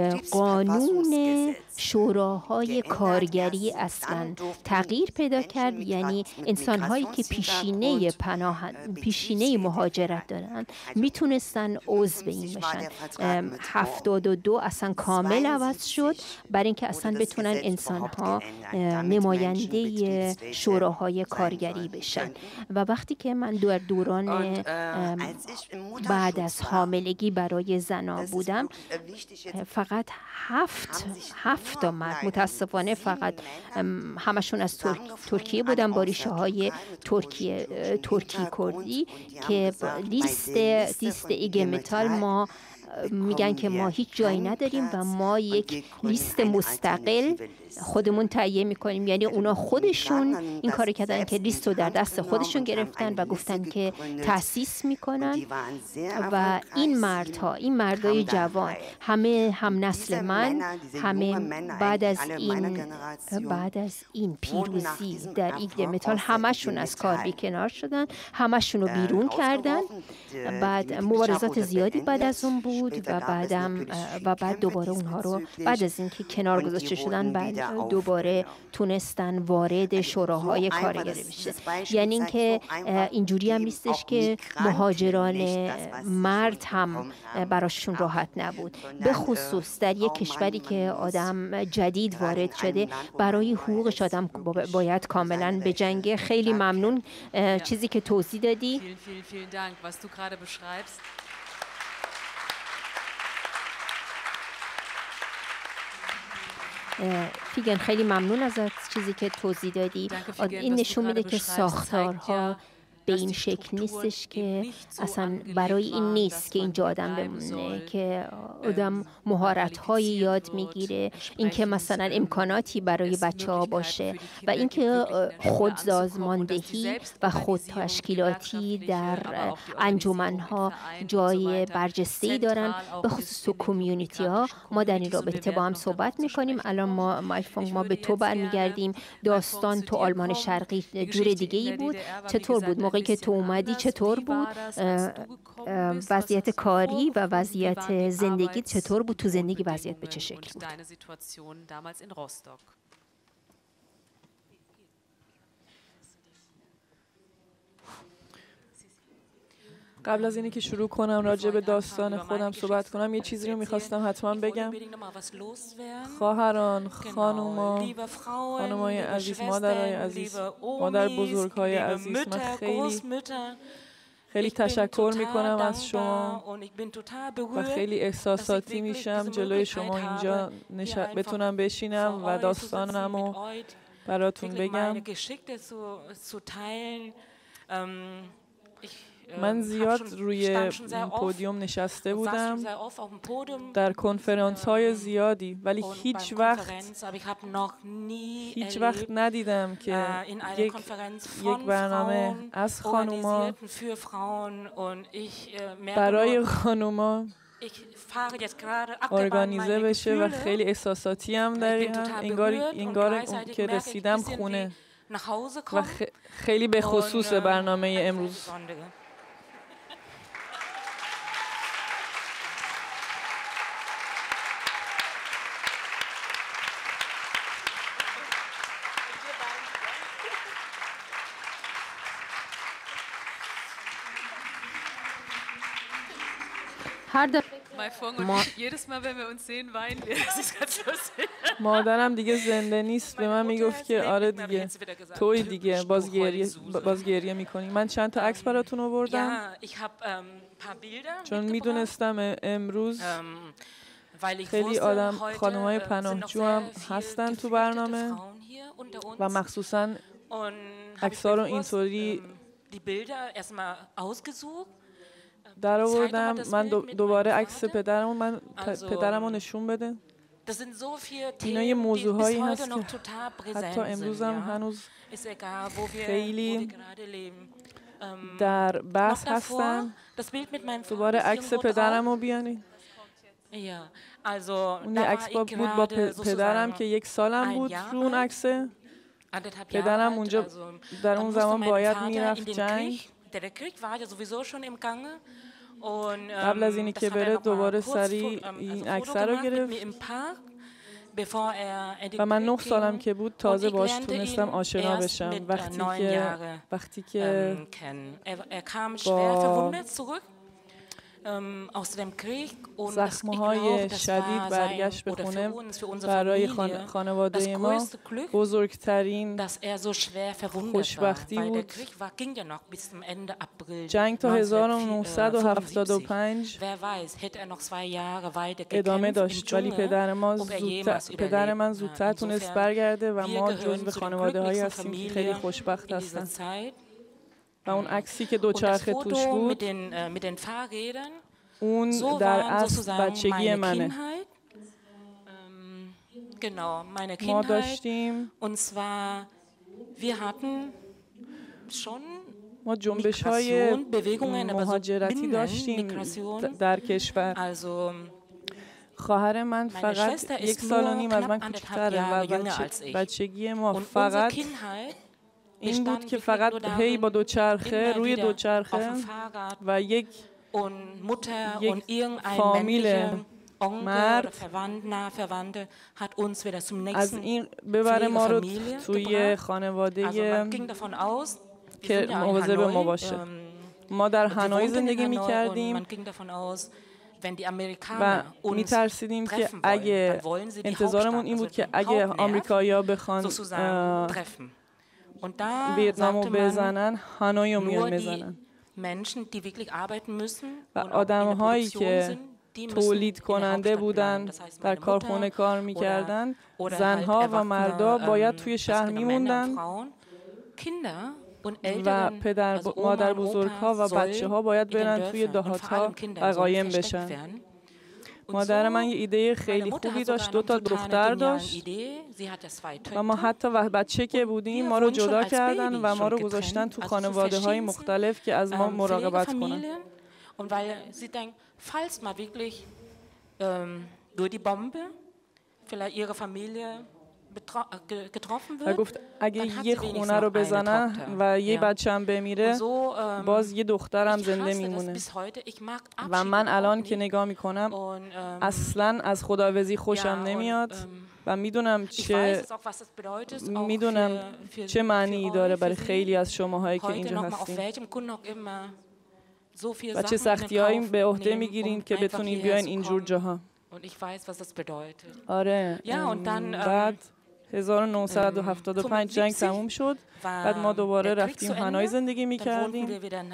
قانون شوراهای کارگری اصلا تغییر پیدا کرد، یعنی انسانهایی که پیشینه پناه پیشینه مهاجرت دارن میتونستن عضو این بشن. هفتاد و دو اصلا کامل عوض شد برای اینکه اصلا بتونن انسانها نماینده شوراهای کارگری بشن. و وقتی که من در دوران بعد از حاملگی برای زنا بودم، فقط هفت هفت تا مرد، متاسفانه فقط همشون از ترک، ترکیه بودن با ریشه های ترکیه ترکی کردی که لیست لیست ایگ متال ما میگن که ما هیچ جایی نداریم و ما یک لیست مستقل خودمون تهیه میکنیم. یعنی اونا خودشون این کار کردن که لیست رو در دست خودشون گرفتن و گفتن که تأسیس میکنن و این مردها، این مردای جوان، همه هم نسل من، همه بعد از این بعد از این پیروزی در ایگ متال همشون از کار بیکنار شدن، همشون رو بیرون کردن. بعد مبارزات زیادی بعد از اون بود و بعدم و بعد دوباره اونها رو بعد از اینکه کنار گذاشته شدن بعد دوباره تونستن وارد شوراهای کارگری بشه. یعنی اینکه اینجوری هم نیستش که مهاجران مرد هم براشون راحت نبود، به خصوص در یک کشوری که آدم جدید وارد شده برای حقوقش آدم باید کاملا بجنگه. خیلی ممنون چیزی که توضیح دادی. فیگن خیلی ممنون ازت چیزی که توضیح دادی. این نشون میده که ساختارها به این شکل نیستش که اصلا برای این نیست که اینجا آدم بمونه، که آدم مهارت‌هایی یاد میگیره، اینکه مثلا امکاناتی برای بچه‌ها باشه و اینکه خود سازماندهی و خود تشکیلاتی در انجمن‌ها جای برجسته‌ای دارن، به خصوص تو کمیونیتی‌ها. ما در این رابطه با هم صحبت می‌کنیم. الان ما مایفونگ ما به تو برمیگردیم. داستان تو آلمان شرقی جور دیگه‌ای بود. چطور بود موقعی که تو اومدی؟ چطور بود وضعیت کاری و وضعیت زندگی؟ چطور بود تو زندگی؟ وضعیت به چه شکل بود؟ قبل از اینی که شروع کنم راجع به داستان خودم صحبت کنم، یه چیزی رو میخواستم حتما بگم. خواهران، خانوما، خانومای عزیز، مادرای عزیز، مادر بزرگای عزیز، من خیلی خیلی تشکر میکنم از شما و خیلی احساساتی میشم جلوی شما اینجا نش... بتونم بشینم و داستانمو براتون بگم. من زیاد روی پودیوم نشسته بودم در کنفرانس های زیادی، ولی هیچ وقت هیچ وقت ندیدم که یک, یک برنامه از خانوما برای خانوما ارگانیزه بشه و خیلی احساساتی هم داریم. انگار انگار که رسیدم خونه و خیلی به خصوص برنامه امروز. هر دفعه مادرم دیگه زنده نیست، به من میگفت که آره دیگه توی دیگه باز گریه باز گریه میکنی. من چند تا عکس براتون آوردم چون میدونستم امروز خیلی آدم خانم‌های پناهجو هم هستن تو برنامه و مخصوصا عکس‌ها رو اینطوری در آوردم. من دوباره عکس پدرمو من پدرمو نشون بده. اینا یه موضوعهایی هست که حتی امروز هم هنوز خیلی در بحث هستن. دوباره عکس پدرمو بیانی. اون یه عکس بود با پدرم که یک سالم بود رو اون عکسه. پدرم اونجا در اون زمان باید میرفت جنگ. قبل از اینی که بره دوباره سریع این عکس رو گرفت و من نه سالم که بود تازه باش تونستم آشنا بشم. وقتی که وقتی که با زخم‌های شدید برگشت به خونه، برای خانواده ما بزرگترین خوشبختی بود. جنگ تا هزار و نهصد و هفتاد و پنج ادامه داشت ولی پدر ما زودتر پدر من زودتر تونست برگرده و ما جزو خانواده‌هایی هستیم که خیلی خوشبخت هستن. و اون عکسی که دوچرخه توش بود اون در اصل بچگی منه. ما داشتیم ما جنبش های مهاجرتی داشتیم در کشور. خواهر من فقط یک سال و نیم از من کوچکتره و بچگی ما فقط این بود که فقط هی با دوچرخه روی دوچرخه و یک یک فامیل مرد از این ببره ما رو توی خانواده که مواظب ما باشه. ما در هانوی زندگی می‌کردیم و می‌ترسیدیم که اگه انتظارمون این بود که اگه آمریکایی‌ها بخوان ویتنامو بزنن، هانوی رو میان بزنن. و آدم‌هایی که تولید کننده بودن در کارخونه کار می‌کردن، زنها و مردا باید توی شهر می‌موندن و پدر مادر بزرگ‌ها و بچه‌ها باید برن توی دهات‌ها و قایم بشن. مادر من یه ایده خیلی خوبی داشت، دو تا دختر داشت و ما حتی وقت بچه که بودیم ما رو جدا کردن و ما رو گذاشتن تو خانواده‌های مختلف که از ما مراقبت کنن. و گفت اگه یه خونه رو بزنن و یه بچه هم بمیره باز یه دخترم زنده میمونه. و من الان که نگاه میکنم اصلا از خداویسی خوشم نمیاد و میدونم چه میدونم چه معنی داره برای خیلی از شماهایی که اینجا هستین و چه سختی‌هایی به عهده میگیرین که بتونین بیاین اینجور جاها. آره. بعد هزار و نهصد و هفتاد و پنج جنگ تموم شد. بعد ما دوباره رفتیم هانوی زندگی میکردیم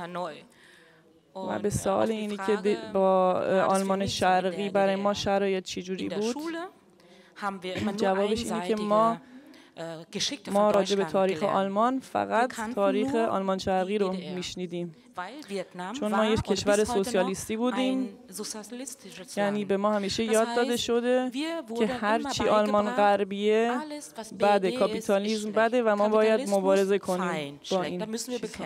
و به سوال اینی که با آلمان شرقی برای ما شرایط چجوری بود، جوابش اینه که ما ما راجع به تاریخ آلمان فقط تاریخ آلمان شرقی رو میشنیدیم چون ما یک کشور سوسیالیستی بودیم. یعنی به ما همیشه یاد داده شده که هرچی آلمان غربیه بعد کاپیتالیسم بده و ما باید مبارزه کنیم با این چیزها.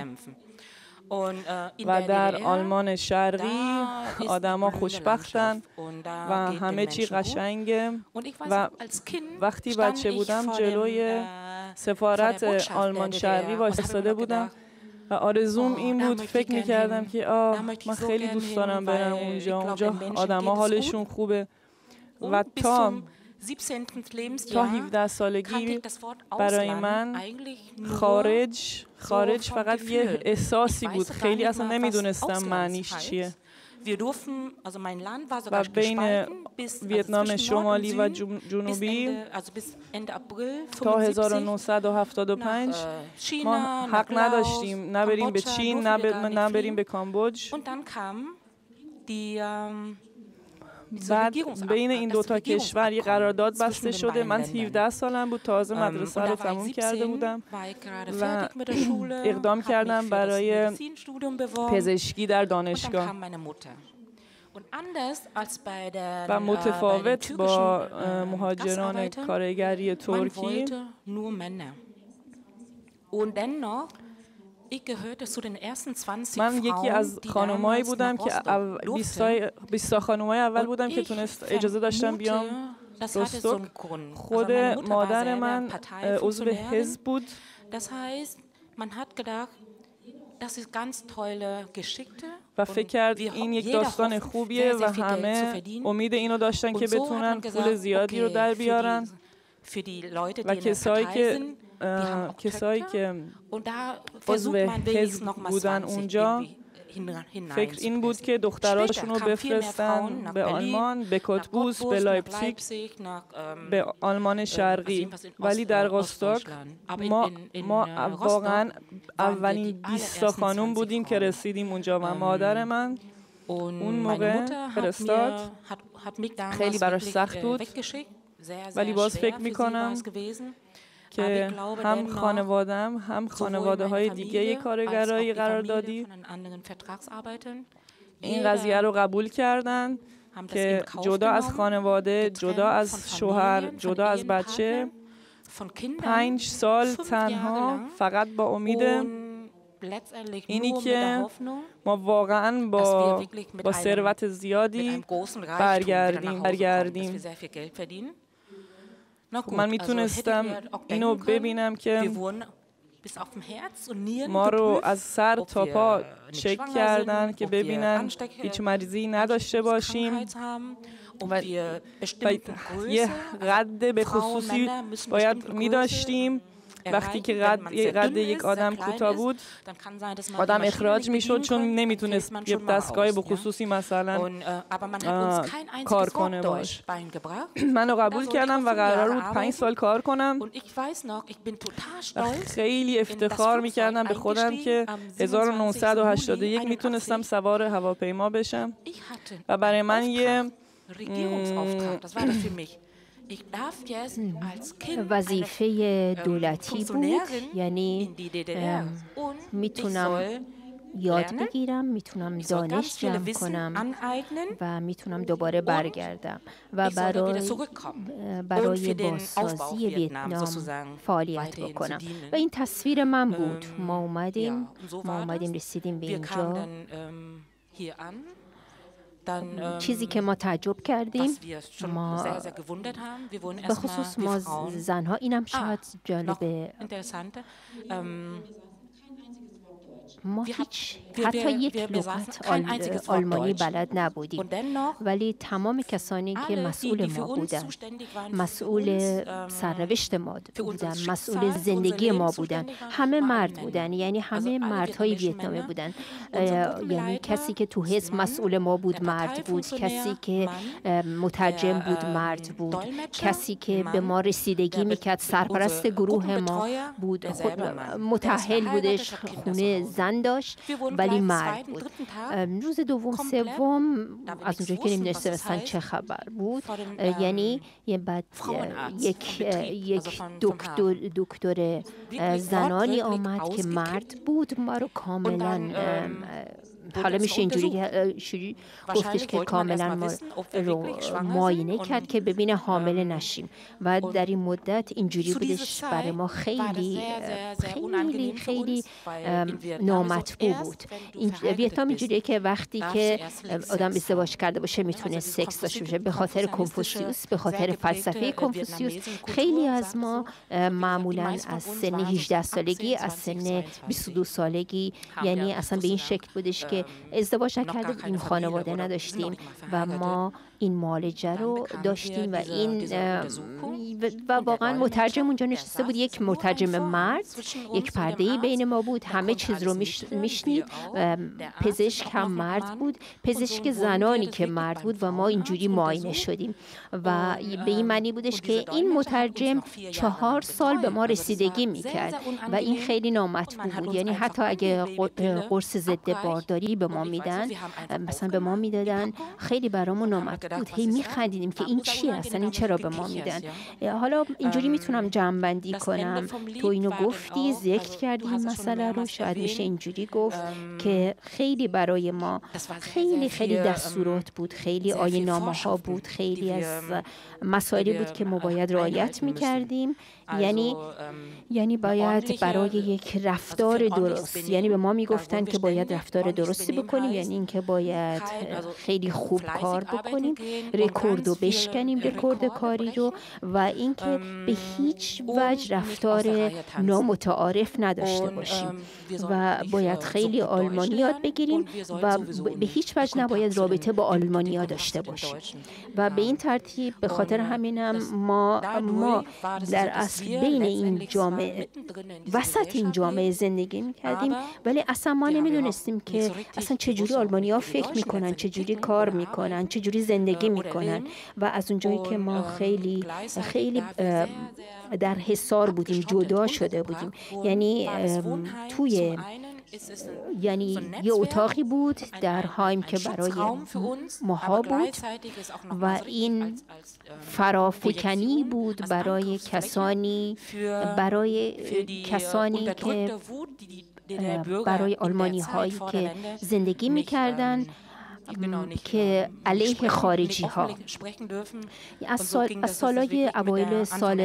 و در آلمان شرقی آدما خوشبختن و همه چی قشنگه. و وقتی بچه بودم جلوی سفارت آلمان شرقی وایساده بودم و آرزوم این بود، فکر میکردم که آه من خیلی دوست دارم برم اونجا، اونجا آدما حالشون خوبه. و تا تا هفده سالگی برای من خارج خارج فقط یه احساسی بود، خیلی اصلا نمیدونستم معنیش چیه. و بین ویتنام شمالی و جنوبی تا هزار و نهصد و هفتاد و پنج ما حق نداشتیم نبریم به چین، نبریم به کامبوج. بعد بین این دوتا کشور یه قرارداد بسته شده. من هفده سالم بود، تازه مدرسه رو تموم کرده بودم و اقدام کردم برای پزشکی در دانشگاه. و متفاوت با مهاجران کارگری ترکی، من یکی از خانمایی بودم که بیست تا خانمای اول بودم که تونست اجازه داشتم بیام روستوک. خود مادر من عضو حزب بود و فکر کرد این یک داستان خوبیه و همه امید اینو داشتن که بتونن پول زیادی رو در بیارن و کسایی که کسایی که عضو حزب بودن اونجا فکر این بود که دختراشون رو بفرستن به آلمان، به کاتبوس، به لایپزیگ، به آلمان شرقی. ولی در روستوک ما, ما واقعا اولین بیست تا خانوم بودیم که رسیدیم اونجا و مادر من اون موقع فرستاد. خیلی براش سخت بود ولی باز فکر میکنم که هم خانوادم هم خانواده های دیگه کارگرایی قرار دادی این قضیه رو قبول کردن که جدا از خانواده، جدا از شوهر، جدا از بچه، پنج سال تنها فقط با امید اینی که ما واقعا با با ثروت زیادی برگردیم برگردیم من میتونستم اینو ببینم که ما رو از سر تا پا چک کردن که ببینن هیچ مریضی نداشته باشیم و یه قد به خصوصی باید میداشتیم. وقتی که قد, قد یک آدم کوتاه بود آدم اخراج میشد چون نمیتونست یه دستگاه بخصوصی مثلا کار کنه باش. منو قبول کردم و قرار بود پنج سال کار کنم. خیلی افتخار میکردم به خودم که هزار و نهصد و هشتاد و یک میتونستم سوار هواپیما بشم و برای من یه وظیفه دولتی بود، یعنی میتونم یاد بگیرم، میتونم دانش جمع کنم و میتونم دوباره برگردم و برای برای بازسازی ویتنام فعالیت بکنم و این تصویر من بود. ما اومدیم ما اومدیم رسیدیم به اینجا. چیزی که ما تعجب کردیم، ما به خصوص ما زنها، اینم شاید جالبه، ما هیچ حتی یک لغت آل، آلمانی بلد نبودیم ولی تمام کسانی که مسئول ما بودن، مسئول سرنوشت ما بودن، مسئول زندگی ما بودن، همه مرد بودن، یعنی همه مردهای ویتنامی بودن. یعنی کسی که تو حزب مسئول ما بود مرد بود، کسی که مترجم بود مرد بود، کسی که به ما رسیدگی میکرد سرپرست گروه ما بود، متأهل بودش، خونه زن داشت ولی مرد بود. روز دوم سوم از اونجا که نمی‌دونستم اصلا چه خبر بود، یعنی یه بعد یک یک دکتر دکتر زنانی آمد که مرد بود، ما رو کاملا حالا میشه اینجوری گفتش که کاملا ما رو معاینه کرد که ببینه حامله نشیم و در این مدت اینجوری بودش برای ما خیلی خیلی خیلی نامطبوع بود. ویتنام اینجوریه که وقتی که آدم ازدواج کرده باشه میتونه سکس داشته باشه. به خاطر کنفوسیوس، به خاطر فلسفه کنفوسیوس خیلی از ما معمولا از سن هجده سالگی، از سن بیست و دو سالگی، یعنی اصلا به این شکل بودش که که ازدواج کرده این خانواده نداشتیم و ما این معالجه رو داشتیم و این و واقعا مترجم اونجا نشسته بود، یک مترجم مرد، یک پرده‌ای بین ما بود، همه چیز رو میشنید. پزشک هم مرد بود، پزشک زنانی که مرد بود و ما اینجوری معاینه شدیم و به این معنی بودش که این مترجم چهار سال به ما رسیدگی میکرد و این خیلی نامطبوع بود. یعنی حتی اگه قرص ضد بارداری به ما میدن، مثلا به ما میدادن، خیلی برامون نامطبوع بود. هی میخندیدیم که این چیه اصلا، این چرا به ما میدن. حالا اینجوری میتونم جمع بندی کنم. تو اینو گفتی، ذکر کردی این مسئله رو، شاید میشه اینجوری گفت که خیلی برای ما خیلی خیلی دستورات بود، خیلی آیین‌نامه ها بود، خیلی از مسائلی بود که ما باید رعایت میکردیم. یعنی یعنی باید برای یک رفتار درست، یعنی به ما میگفتن که باید رفتار درستی بکنیم، یعنی اینکه باید خیلی خوب کار بکنیم، رکوردو بشکنیم، رکورد کاری رو، و اینکه به هیچ وجه رفتار نامتعارف نداشته باشیم و باید خیلی آلمانی یاد بگیریم و به هیچ وجه نباید رابطه با آلمانی‌ها داشته باشیم. و به این ترتیب به خاطر همینم ما ما در اصل بین این جامعه، وسط این جامعه زندگی می‌کردیم، ولی اصلا ما نمی‌دونستیم که اصلا چجوری آلمانی‌ها فکر می‌کنن، چجوری کار می‌کنن، چجوری زندگی می‌کنن. و از اونجایی که ما خیلی خیلی در حصار بودیم، جدا شده بودیم، یعنی توی یعنی یه اتاقی بود در هایم که برای ماها بود و این فرافکنی بود برای کسانی برای کسانی که برای آلمانی هایی که زندگی می‌کردن که علیه خارجی ها. از, سال، از سالهای اوایل سال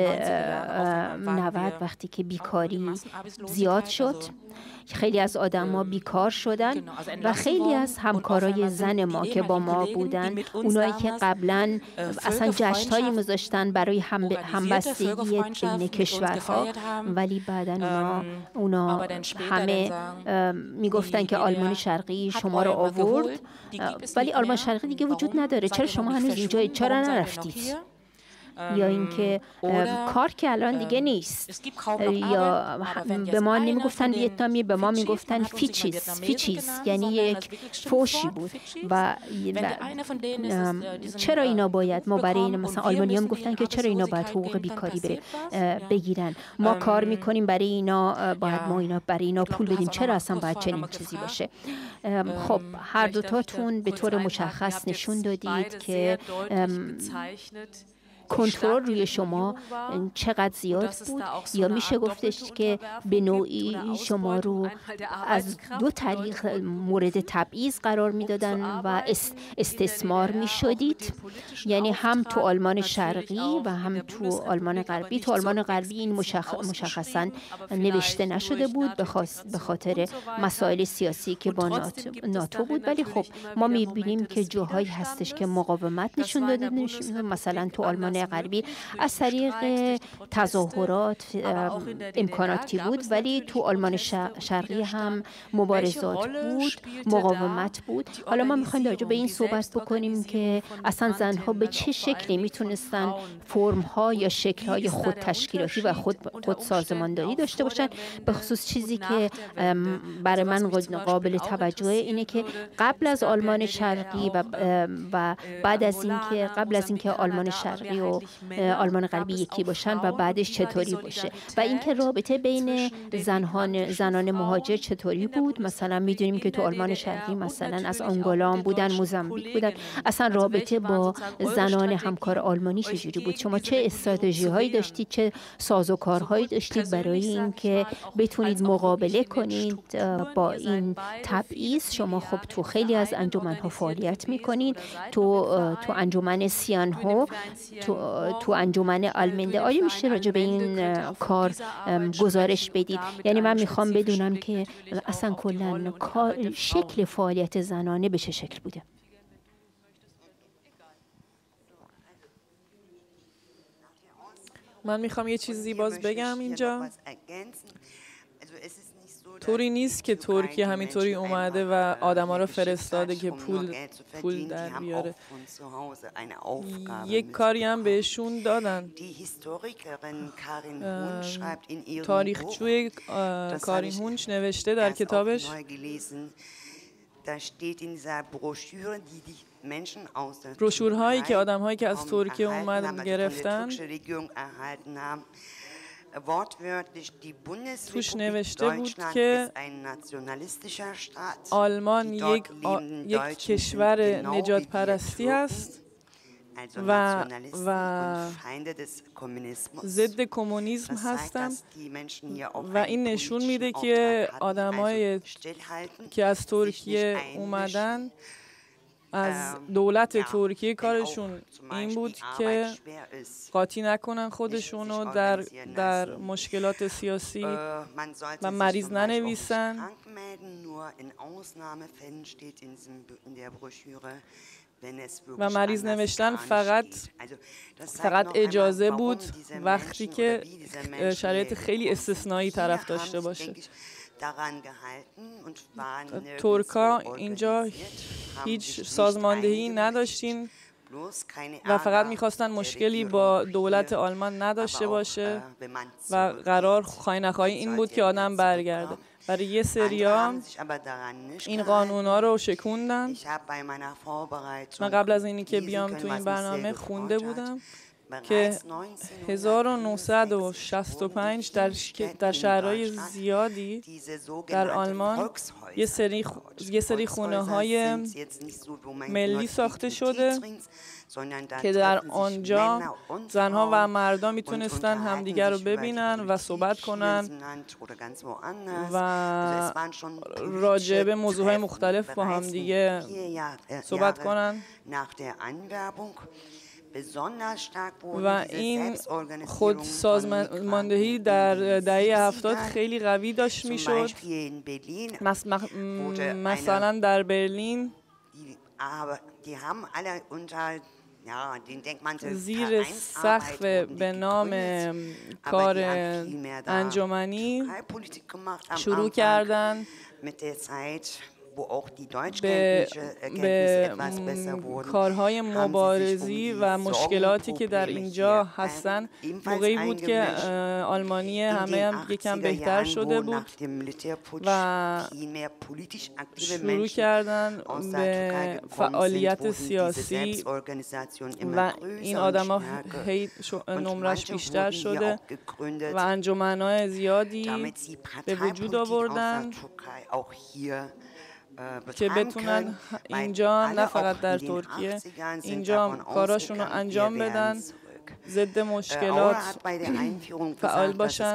نود وقتی که بیکاری زیاد شد، خیلی از آدم‌ها بیکار شدن و خیلی از همکارای زن ما که با ما بودن، اونایی که قبلا اصلا جشن‌هایی می‌ذاشتن برای همبستگی بین کشورها، ولی بعداً اونا, اونا همه میگفتن که آلمان شرقی شما رو آورد، ولی آلمان شرقی دیگه وجود نداره، چرا شما هنوز اینجایید، چرا نرفتید؟ یا اینکه کار که الان دیگه نیست، یا به ما نمیگفتن ویتنامی، به ما میگفتن فیچیز فیچیز یعنی یک فوشی بود. و چرا اینا باید، ما برای این مثلا آلمانی‌ها میگفتن که چرا اینا باید حقوق بیکاری بره بگیرن، ما کار میکنیم برای اینا، باید ما اینا برای اینا پول بدیم، چرا اصلا باید چنین چیزی باشه؟ خب هر دوتاتون به طور مشخص نشون دادید که کنترل روی شما چقدر زیاد بود، یا میشه گفتش که به نوعی شما رو از دو طریق مورد تبعیض قرار میدادن و استثمار میشدید. یعنی هم تو آلمان شرقی و هم تو آلمان غربی. تو آلمان غربی این مشخ... مشخصا نوشته نشده بود به خاطر مسائل سیاسی که با ناتو بود، ولی خب ما میبینیم که جاهایی هستش که مقاومت نشون داده، مثلا تو آلمان غربی از طریق تظاهرات امکاناتی بود، ولی تو آلمان شرقی هم مبارزات بود، مقاومت بود. حالا ما میخوایم راجع به این صحبت بکنیم که اصلا زنها به چه شکلی میتونستن فرم‌ها یا شکل‌های خود تشکیلاتی و خود خود سازمانداری داشته باشن. به خصوص چیزی که برای من قابل توجه اینه که قبل از آلمان شرقی و و بعد از اینکه قبل از اینکه آلمان شرقی و آلمان غربی یکی باشن و بعدش چطوری باشه، و اینکه رابطه بین زنان زنان مهاجر چطوری بود. مثلا میدونیم که تو آلمان شرقی مثلا از آنگولا بودن، موزامبیک بودن، اصلا رابطه با زنان همکار آلمانی چجوری بود؟ شما چه استراتژی هایی داشتید، چه سازوکارهایی داشتید برای اینکه بتونید مقابله کنید با این تبعیض؟ شما خب تو خیلی از انجمن‌ها فعالیت میکنید، تو تو انجمن سیان‌ها، تو تو انجمن آلمنده. آیا میشه راجع به این کار گزارش بدید؟ یعنی من میخوام بدونم که اصلا کلا شکل فعالیت زنانه به چه شکل بوده. من میخوام یه چیزی باز بگم اینجا. طوری نیست که ترکیه همینطوری اومده و آدما رو فرستاده که پول پول در بیاره. یک کاری هم بهشون دادن. تاریخچوی کارین هونش نوشته در کتابش بروشورهایی که آدم‌هایی که از ترکیه اومدن گرفتن توش نوشته بود که آلمان یک, آ... یک کشور نجات پرستی هست و, و ضد کمونیسم هستن و این نشون میده که آدمای که از ترکیه اومدن از دولت ترکیه کارشون این بود که قاطی نکنن خودشونو در در مشکلات سیاسی و مریض ننویسن و مریض نوشتن فقط فقط اجازه بود وقتی که شرایط خیلی استثنایی طرف داشته باشه. ترکا اینجا هیچ سازماندهی نداشتین و فقط میخواستن مشکلی با دولت آلمان نداشته باشه و قرار خواهی نخواهی این بود که آدم برگرده. برای یه سریا این قانونا رو شکوندن. من قبل از اینی که بیام تو این برنامه خونده بودم که هزار و نهصد و شصت و پنج در در شهرهای زیادی در آلمان یه سری یه سری خونه‌های ملی ساخته شده که در آنجا زنها و مردان میتونستن همدیگر رو ببینن و صحبت کنن و راجع به موضوعهای مختلف با همدیگه صحبت کنن و این خود سازماندهی در دهه هفتاد خیلی قوی داشت میشد. مثلا در برلین زیر سقف به نام کار انجمنی شروع کردن به, به کارهای مبارزی و مشکلاتی که در اینجا هستن. موقعی بود که آلمانی همه هم یکم بهتر شده بود و شروع کردن به فعالیت سیاسی و این آدم ها نمرش بیشتر شده و انجمن‌های زیادی به وجود آوردن که بتونن اینجا نه فقط در ترکیه اینجا کاراشون رو انجام بدن، ضد مشکلات فعال باشن.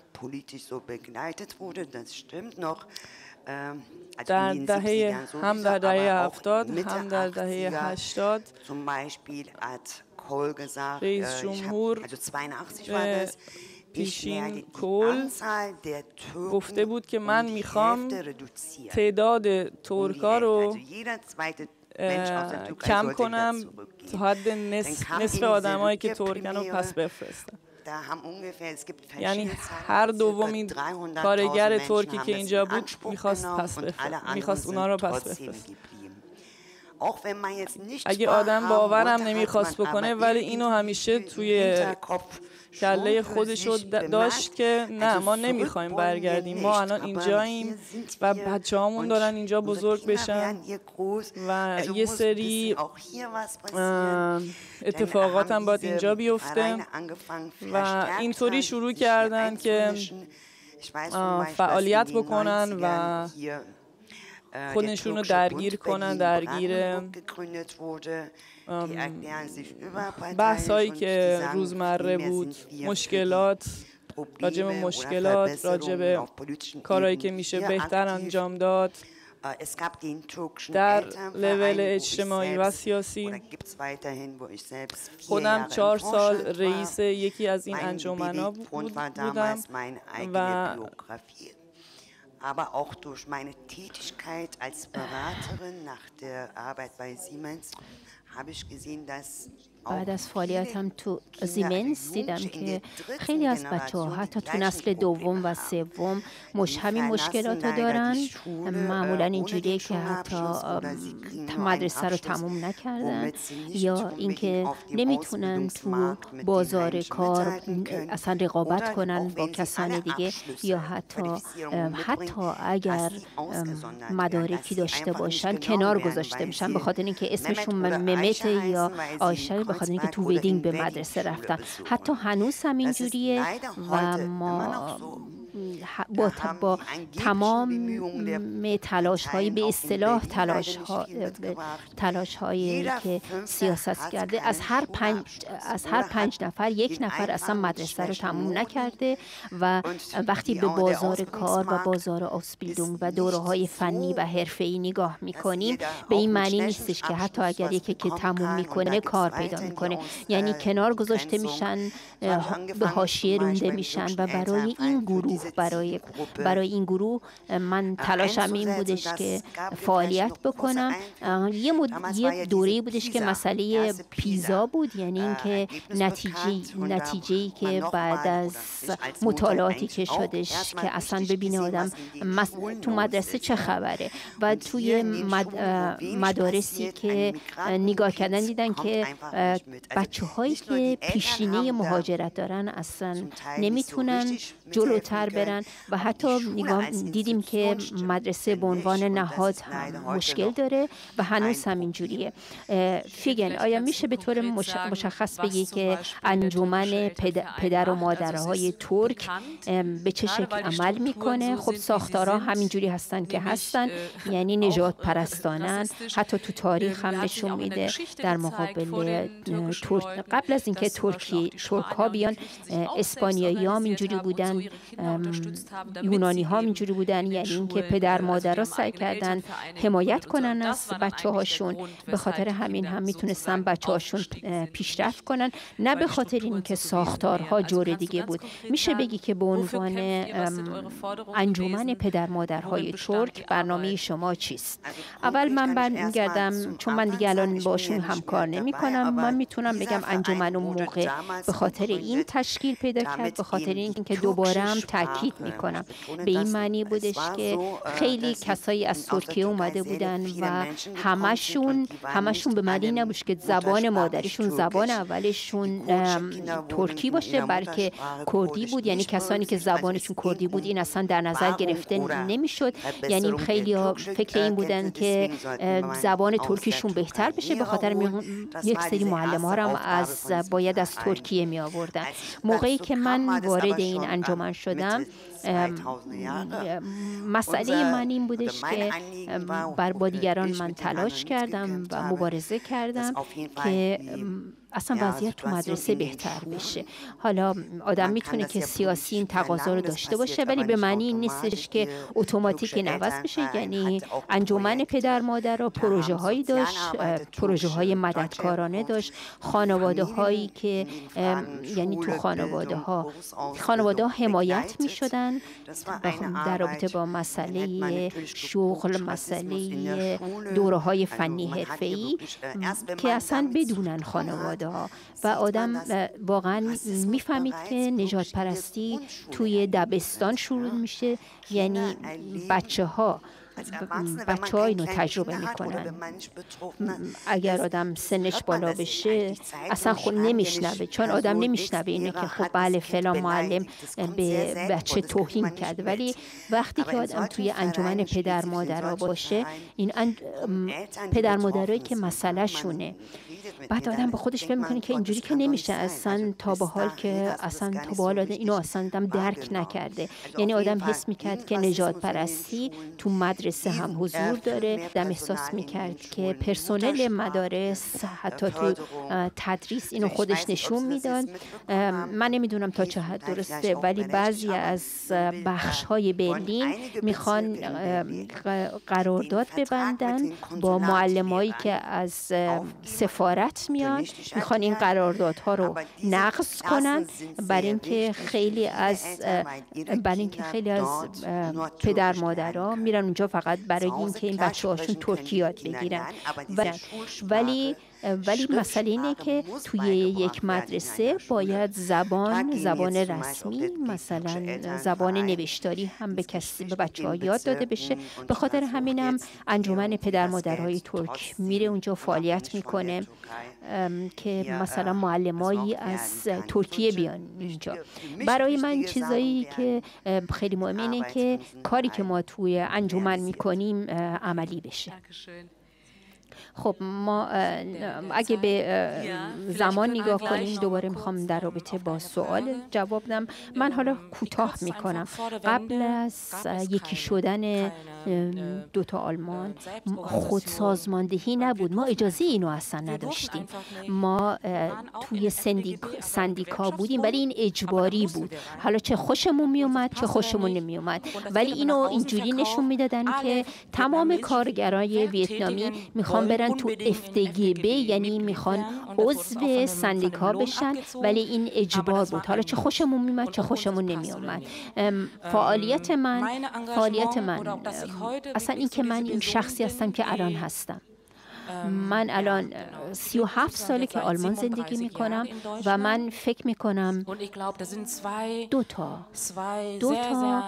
در دهه هم در دهه هفتاد هم در دهه هشتاد رئیس جمهور پیشین کول گفته بود که من میخوام تعداد ترکا رو کم کنم تا حد نصف, نصف آدمایی که ترکن رو پس بفرستم. یعنی هر دومین کارگر ترکی که اینجا بود میخواست پس بفرست میخواست اونا رو پس بفرست. اگه آدم باورم نمیخواست بکنه ولی اینو همیشه توی کله خودش رو داشت که نه ما نمیخوایم برگردیم، ما الان اینجاییم و بچه هامون دارن اینجا بزرگ بشن و یه سری اتفاقات هم باید اینجا بیفته و اینطوری شروع کردن که فعالیت بکنن و خودشون رو درگیر کنن درگیر بحث هایی که روزمره بود، مشکلات، راجع به مشکلات، راجع به کارهایی که میشه بهتر انجام داد در لول اجتماعی و سیاسی. خودم چهار سال رئیس یکی از این انجمن‌ها بودم و aber auch durch meine Tätigkeit als Beraterin nach der Arbeit bei Siemens بعد از فعالیتم تو زیمنس دیدم که خیلی از بچه ها حتی تو نسل دوم و سوم مش همین مشکلات رو دارن. معمولا اینجوریه که حتی مدرسه رو تموم نکردن یا اینکه نمیتونن تو بازار کار اصلا رقابت کنن با کسان دیگه، یا حتی حتی اگر مدارکی داشته باشن کنار گذاشته میشن به خاطر اینکه اسمشون ممت یا آیشه، به خاطر اینکه تو ویدینگ به مدرسه رفتن. حتی هنوز هم اینجوریه و ما با, با تمام تلاش هایی به اصطلاح تلاش ها تلاش هایی که سیاست کرده، از هر پنج از هر پنج نفر یک نفر اصلا مدرسه رو تموم نکرده و وقتی به بازار کار و بازار آسبیلدونگ و دوره‌های فنی و حرفه‌ای نگاه میکنیم به این معنی نیستش که حتی اگر یکی که تموم میکنه کار پیدا میکنه، یعنی کنار گذاشته میشن، به حاشیه رونده میشن. و برای این گروه برای برای این گروه من تلاشم این بودش که فعالیت بکنم. یه, مد... یه دوره‌ای بودش که مسئله پیزا بود، یعنی اینکه نتیجه نتیجه‌ای که بعد از مطالعاتی که شدش که اصلا ببینه آدم مس... تو مدرسه چه خبره و توی مد... مدارسی که نگاه کردن دیدن که بچه‌هایی که پیشینه مهاجرت دارن اصلا نمیتونن جلوتر برن و حتی نگاه دیدیم که مدرسه به عنوان نهاد مشکل داره و هنوز هم اینجوریه. فیگن، آیا میشه به طور مشخص بگی که انجمن پدر و مادرهای ترک به چه شکل عمل میکنه؟ خب ساختارها همینجوری هستن که هستن، یعنی نجات پرستانن. حتی تو تاریخ هم نشون میده در مقابل ترک قبل از اینکه ترکی ترک ها بیان اسپانیایی ها اینجوری بودن، یونانی ها اینجوری بودن، یعنی اینکه پدر مادرها سعی کردن حمایت کنن از بچه هاشون. به خاطر همین هم میتونستن بچه هاشون پیشرفت کنن، نه به خاطر اینکه ساختارها جور دیگه بود. میشه بگی که به عنوان انجمن پدر مادرهای ترک برنامه شما چیست؟ اول من برمیگردم، چون من دیگه الان باشون همکار نمی کنم، من میتونم بگم انجمن اون موقع به خاطر این تشکیل پیدا کرد، به خاطر اینکه دوباره هم تاکید میکنم به این معنی بودش که خیلی کسایی از ترکیه اومده بودن و همشون همشون به معنی نبود که زبان مادریشون زبان اولشون ترکی باشه، بلکه کردی بود. یعنی کسانی که زبانشون کردی بود این اصلا در نظر گرفته نمیشد. یعنی خیلی فکر این بودن که زبان ترکیشون بهتر بشه، به خاطر یک سری معلم ها هم از باید از ترکیه می آوردن. موقعی که من وارد این انجمن شدم، مسئله من این بودش که بر با دیگران من تلاش کردم و مبارزه کردم که اصلا وضعیت تو مدرسه بهتر بشه. حالا آدم میتونه که سیاسی این تقاضا رو داشته باشه، ولی به معنی این نیستش که اتوماتیک این عوض بشه. یعنی انجمن پدر مادر را پروژه هایی داشت، پروژه های مددکارانه داشت، خانواده هایی که یعنی تو خانواده ها خانواده ها حمایت میشدن در رابطه با مسئله شغل، مسئله دوره های فنی حرفه‌ای که اصلا بدونن خانواده ها. و آدم واقعا میفهمید که نژاد پرستی توی دبستان شروع میشه، یعنی بچه ها بچه ها اینو تجربه میکنن. اگر آدم سنش بالا بشه اصلا خود نمیشنوه، چون آدم نمیشنوه اینه که خب بله فلان معلم به بچه توهین کرد. ولی وقتی که آدم توی انجمن پدر مادرها باشه، این پدر مادرایی که مسئله شونه، بعد آدم به خودش فکر میکنه که اینجوری که نمیشه اصلا، تا به حال که اصلا تا به حال اینو اصلا آدم درک نکرده. یعنی آدم حس میکرد که نژاد پرستی تو مدرسه هم حضور داره. آدم احساس میکرد که پرسنل مدارس حتی تو تدریس اینو خودش نشون میداد. من نمیدونم تا چه حد درسته، ولی بعضی از بخش های برلین میخوان قرارداد ببندن با معلمایی که از سفارت میان، میخوان این قراردادها رو نقض کنن، برای اینکه خیلی از برای اینکه خیلی از پدر مادرها میرن اونجا فقط برای اینکه این بچه‌هاشون ترکی یاد بگیرن. ولی ولی مسئله اینه که توی یک مدرسه باید زبان زبان رسمی مثلا زبان نوشتاری هم به کسی به بچه‌ها یاد داده بشه. به خاطر همینم انجمن پدر مادرهای ترک میره اونجا فعالیت میکنه که مثلا معلمایی از ترکیه بیان اینجا. برای من چیزایی که خیلی مهمه اینه که کاری که ما توی انجمن میکنیم عملی بشه. خب ما اگه به زمان نگاه کنیم، دوباره میخوام در رابطه با سوال جواب بدم. من حالا کوتاه میکنم. قبل از یکی شدن دوتا آلمان خودسازماندهی نبود، ما اجازه اینو اصلا نداشتیم. ما توی سندیکا بودیم ولی این اجباری بود، حالا چه خوشمون میومد چه خوشمون نمیومد، ولی اینو اینجوری نشون میدادن که تمام کارگرای ویتنامی میخوان برن تو اف دی جی بی، یعنی میخوان عضو سندیکا بشن، ولی این اجبار بود، حالا چه خوشمون میومد چه خوشمون نمیومد. فعالیت من فعالیت من اصلا این که من این شخصی هستم که الان هستم. من الان سی و هفت ساله که آلمان زندگی میکنم و من فکر میکنم دو تا دو تا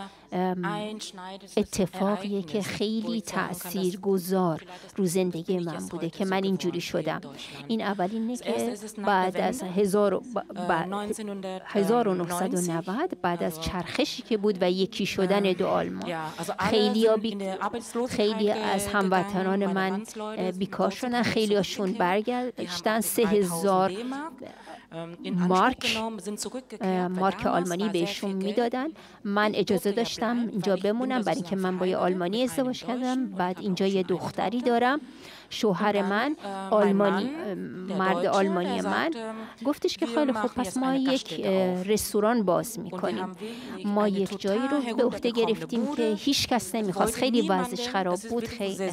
اتفاقیه که خیلی تأثیرگذار رو زندگی من بوده که من اینجوری شدم. این اولینه که بعد از هزار و نهصد و نود بعد از چرخشی که بود و یکی شدن دو آلمان، خیلی خیلی از هموطنان من بیکار شدن، خیلی هاشون برگشتن، سه هزار مارک مارک آلمانی بهشون میدادن. من اجازه داشتم اینجا بمونم برای اینکه من با یه آلمانی ازدواج کردم. بعد اینجا یه دختری دارم. شوهر من آلمانی مرد آلمانی من گفتش که خیلی خوب، پس ما یک رستوران باز میکنیم. ما یک جایی رو به عهده گرفتیم که هیچ کس نمیخواست، خیلی وضعش خراب بود. خیلی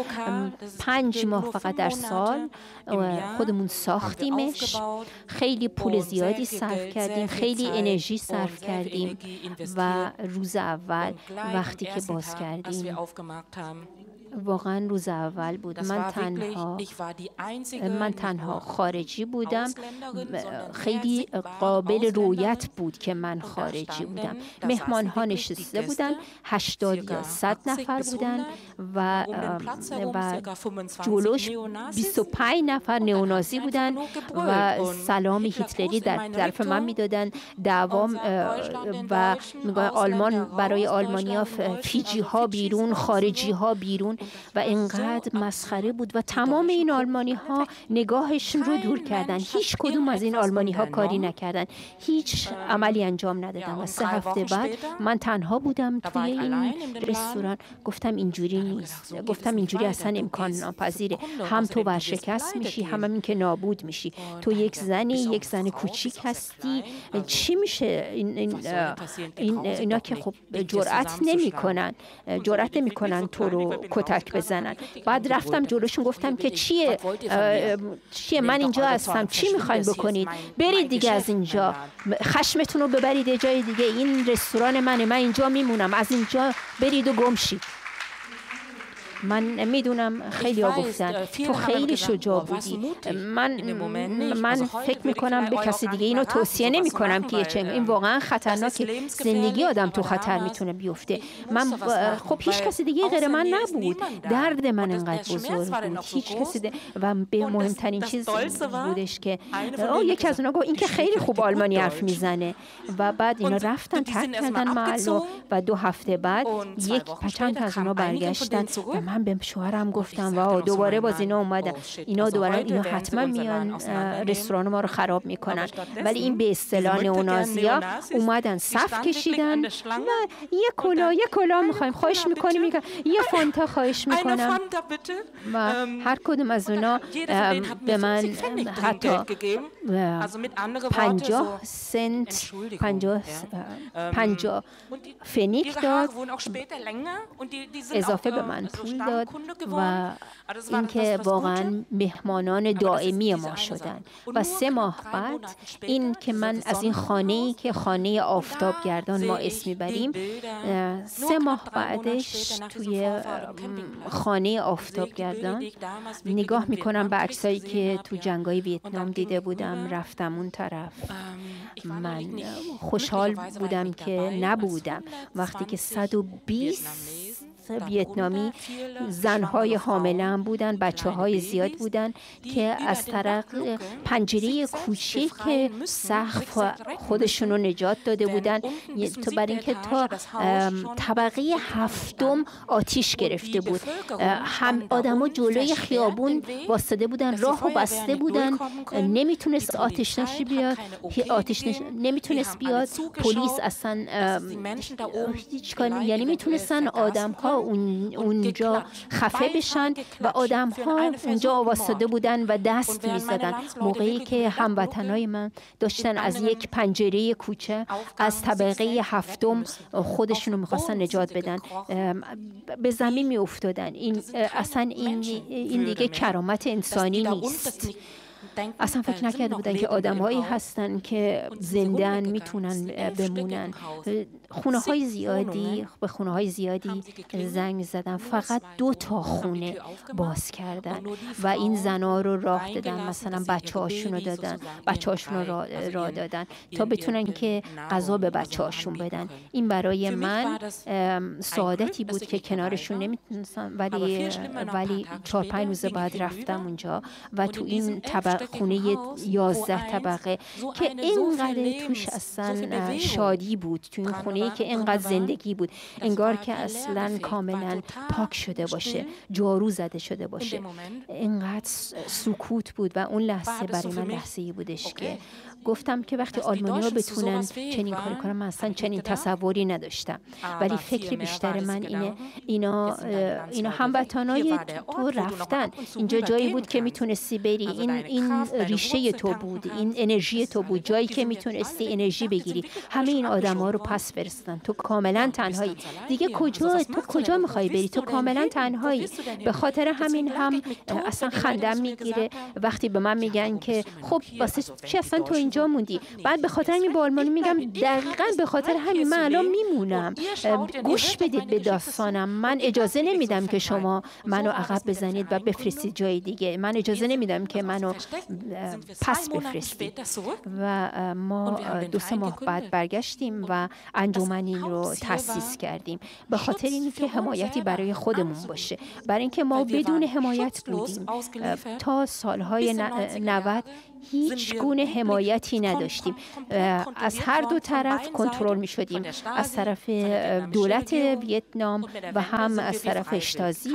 پنج ماه فقط در سال خودمون ساختیمش. خیلی پول زیادی صرف کردیم، خیلی انرژی صرف کردیم و روز اول وقتی که باز کردیم واقعا روز اول بود. من تنها من تنها خارجی بودم. خیلی قابل رویت بود که من خارجی بودم. مهمان ها نشسته بودن، هشتاد یا صد نفر بودن و و جلوش بیست و پنج نفر نئونازی بودن و سلام هیتلری در طرف من میدادن. دعوام و میگن آلمان برای آلمانیا فیجی ها بیرون، خارجی ها بیرون و اینقدر مسخره بود و تمام این آلمانی ها نگاهشون رو دور کردن. هیچ کدوم از این آلمانی ها کاری نکردن، هیچ عملی انجام ندادن و سه هفته بعد من تنها بودم توی این رستوران. گفتم اینجوری نیست، گفتم اینجوری اصلا امکان ناپذیره. هم تو ورشکست میشی، هم این که نابود میشی. تو یک زنی، یک زن کوچیک هستی، چی میشه؟ این, این, این اینا که خب جرأت نمیکنن جرأت نمیکنن تو رو کتک بزنن. بعد رفتم جلوشون گفتم که چیه چیه من اینجا هستم، چی میخواین بکنید؟ برید دیگه از اینجا، خشمتون رو ببرید جای دیگه، این رستوران منه، من اینجا میمونم، از اینجا برید و گم شید. من میدونم خیلی ها گفتن تو خیلی شجاع بودی. من من فکر میکنم به کسی دیگه اینو توصیه نمی کنم که چه این واقعا خطرناکه. زندگی آدم تو خطر میتونه بیفته. من خب هیچ کسی دیگه غیر من نبود. درد من انقدر بزرگ بود، هیچ کسی ده. و به مهمترین چیز بودش که یکی از اونا گفت این که خیلی خوب آلمانی حرف میزنه و بعد اینا رفتن ترک کردن محلو و دو هفته بعد یک چند تا از اونا برگشتن. من به شوهرم گفتم واو دوباره باز اینا اومدن، اینا دوباره اینا حتما میان رستوران ما رو خراب میکنن. ولی این به اصطلاح نئونازیا اومدن صف کشیدن. نه یه کلا یه کلا میخوایم، خواهش میکنیم، میگن یه فانتا خواهش میکنم. و هر کدوم از اونا به من حتی پنجاه سنت پنجاه پنجاه فنیک داد اضافه به من پول داد و اینکه واقعا مهمانان دائمی ما شدن. و سه ماه بعد این که من از این خانه‌ای که خانه آفتابگردان ما اسم میبریم، سه ماه بعدش توی خانه آفتابگردان نگاه میکنم به عکسایی که تو جنگای ویتنام دیده بودم، رفتم اون طرف. من خوشحال بودم که نبودم وقتی که صد و بیست ویتنامی زنهای حامله بودن، بچه های زیاد بودن که از طرف پنجره کوچیک سقف خودشون رو نجات داده بودن، تو برای اینکه تا طبقه هفتم آتیش گرفته بود. هم آدما جلوی خیابون واسطه بودن، راهو بسته بودن، نمیتونست آتش نشی بیاد، آتش نش... نمیتونست بیاد. پلیس اصلا هیچ کاری، یعنی میتونستن آدم ها اون اونجا خفه بشن و آدم ها اونجا واسطه بودن و دست میزدن. موقعی که هموطنای من داشتن از یک پنجره کوچه از طبقه هفتم خودشون رو میخواستن نجات بدن، به زمین میافتادن. این اصلا این این دیگه کرامت انسانی نیست. اصلا فکر نکرده بودن که آدم‌هایی هستن که زنده‌ن، میتونن بمونن. خونه های زیادی به خونه های زیادی زنگ زدن، فقط دو تا خونه باز کردن و این زنا رو راه دادن، مثلا بچه هاشون رو دادن، بچه هاشون رو راه, راه دادن تا بتونن که غذا به بچه هاشون بدن. این برای من سعادتی بود که کنارشون نمیتونستم، ولی ولی چهار پنج روز بعد رفتم اونجا و تو این طبقه خونه یازده طبقه که اینقدر توش اصلا شادی بود، تو این خونه که اینقدر زندگی بود، انگار که اصلا کاملا پاک شده باشه، جارو زده شده باشه. اینقدر سکوت بود و اون لحظه برای من لحظه‌ای بودش که گفتم که وقتی آلمانی‌ها بتونن چنین کاری کنن، من اصلا چنین تصوری نداشتم. ولی فکر بیشتر من اینه اینا اینا هموطنای تو رفتن، اینجا جایی بود که میتونستی بری، این این ریشه تو بود، این انرژی تو بود، جایی که میتونستی انرژی بگیری. همه این آدما رو پس فرستن، تو کاملا تنهایی دیگه. کجا تو کجا میخوای بری؟ تو کاملا تنهایی. به خاطر همین هم اصلا خندم میگیره وقتی به من میگن که خب واسه چی اصلا تو اینجا موندی؟ بعد به خاطر همین با آلمانی میگم دقیقاً به خاطر همین من الان میمونم. گوش بدید به داستانم. من اجازه نمیدم که شما منو عقب بزنید و بفرستید جای دیگه. من اجازه نمیدم که منو پس بفرستید. و ما دو سه ماه بعد برگشتیم و انجمنی رو تأسیس کردیم به خاطر اینکه حمایتی برای خودمون باشه، برای اینکه ما بدون حمایت بودیم تا سالهای نود. هیچ گونه حمایتی نداشتیم، از هر دو طرف کنترل می شدیم، از طرف دولت ویتنام و هم از طرف اشتازی.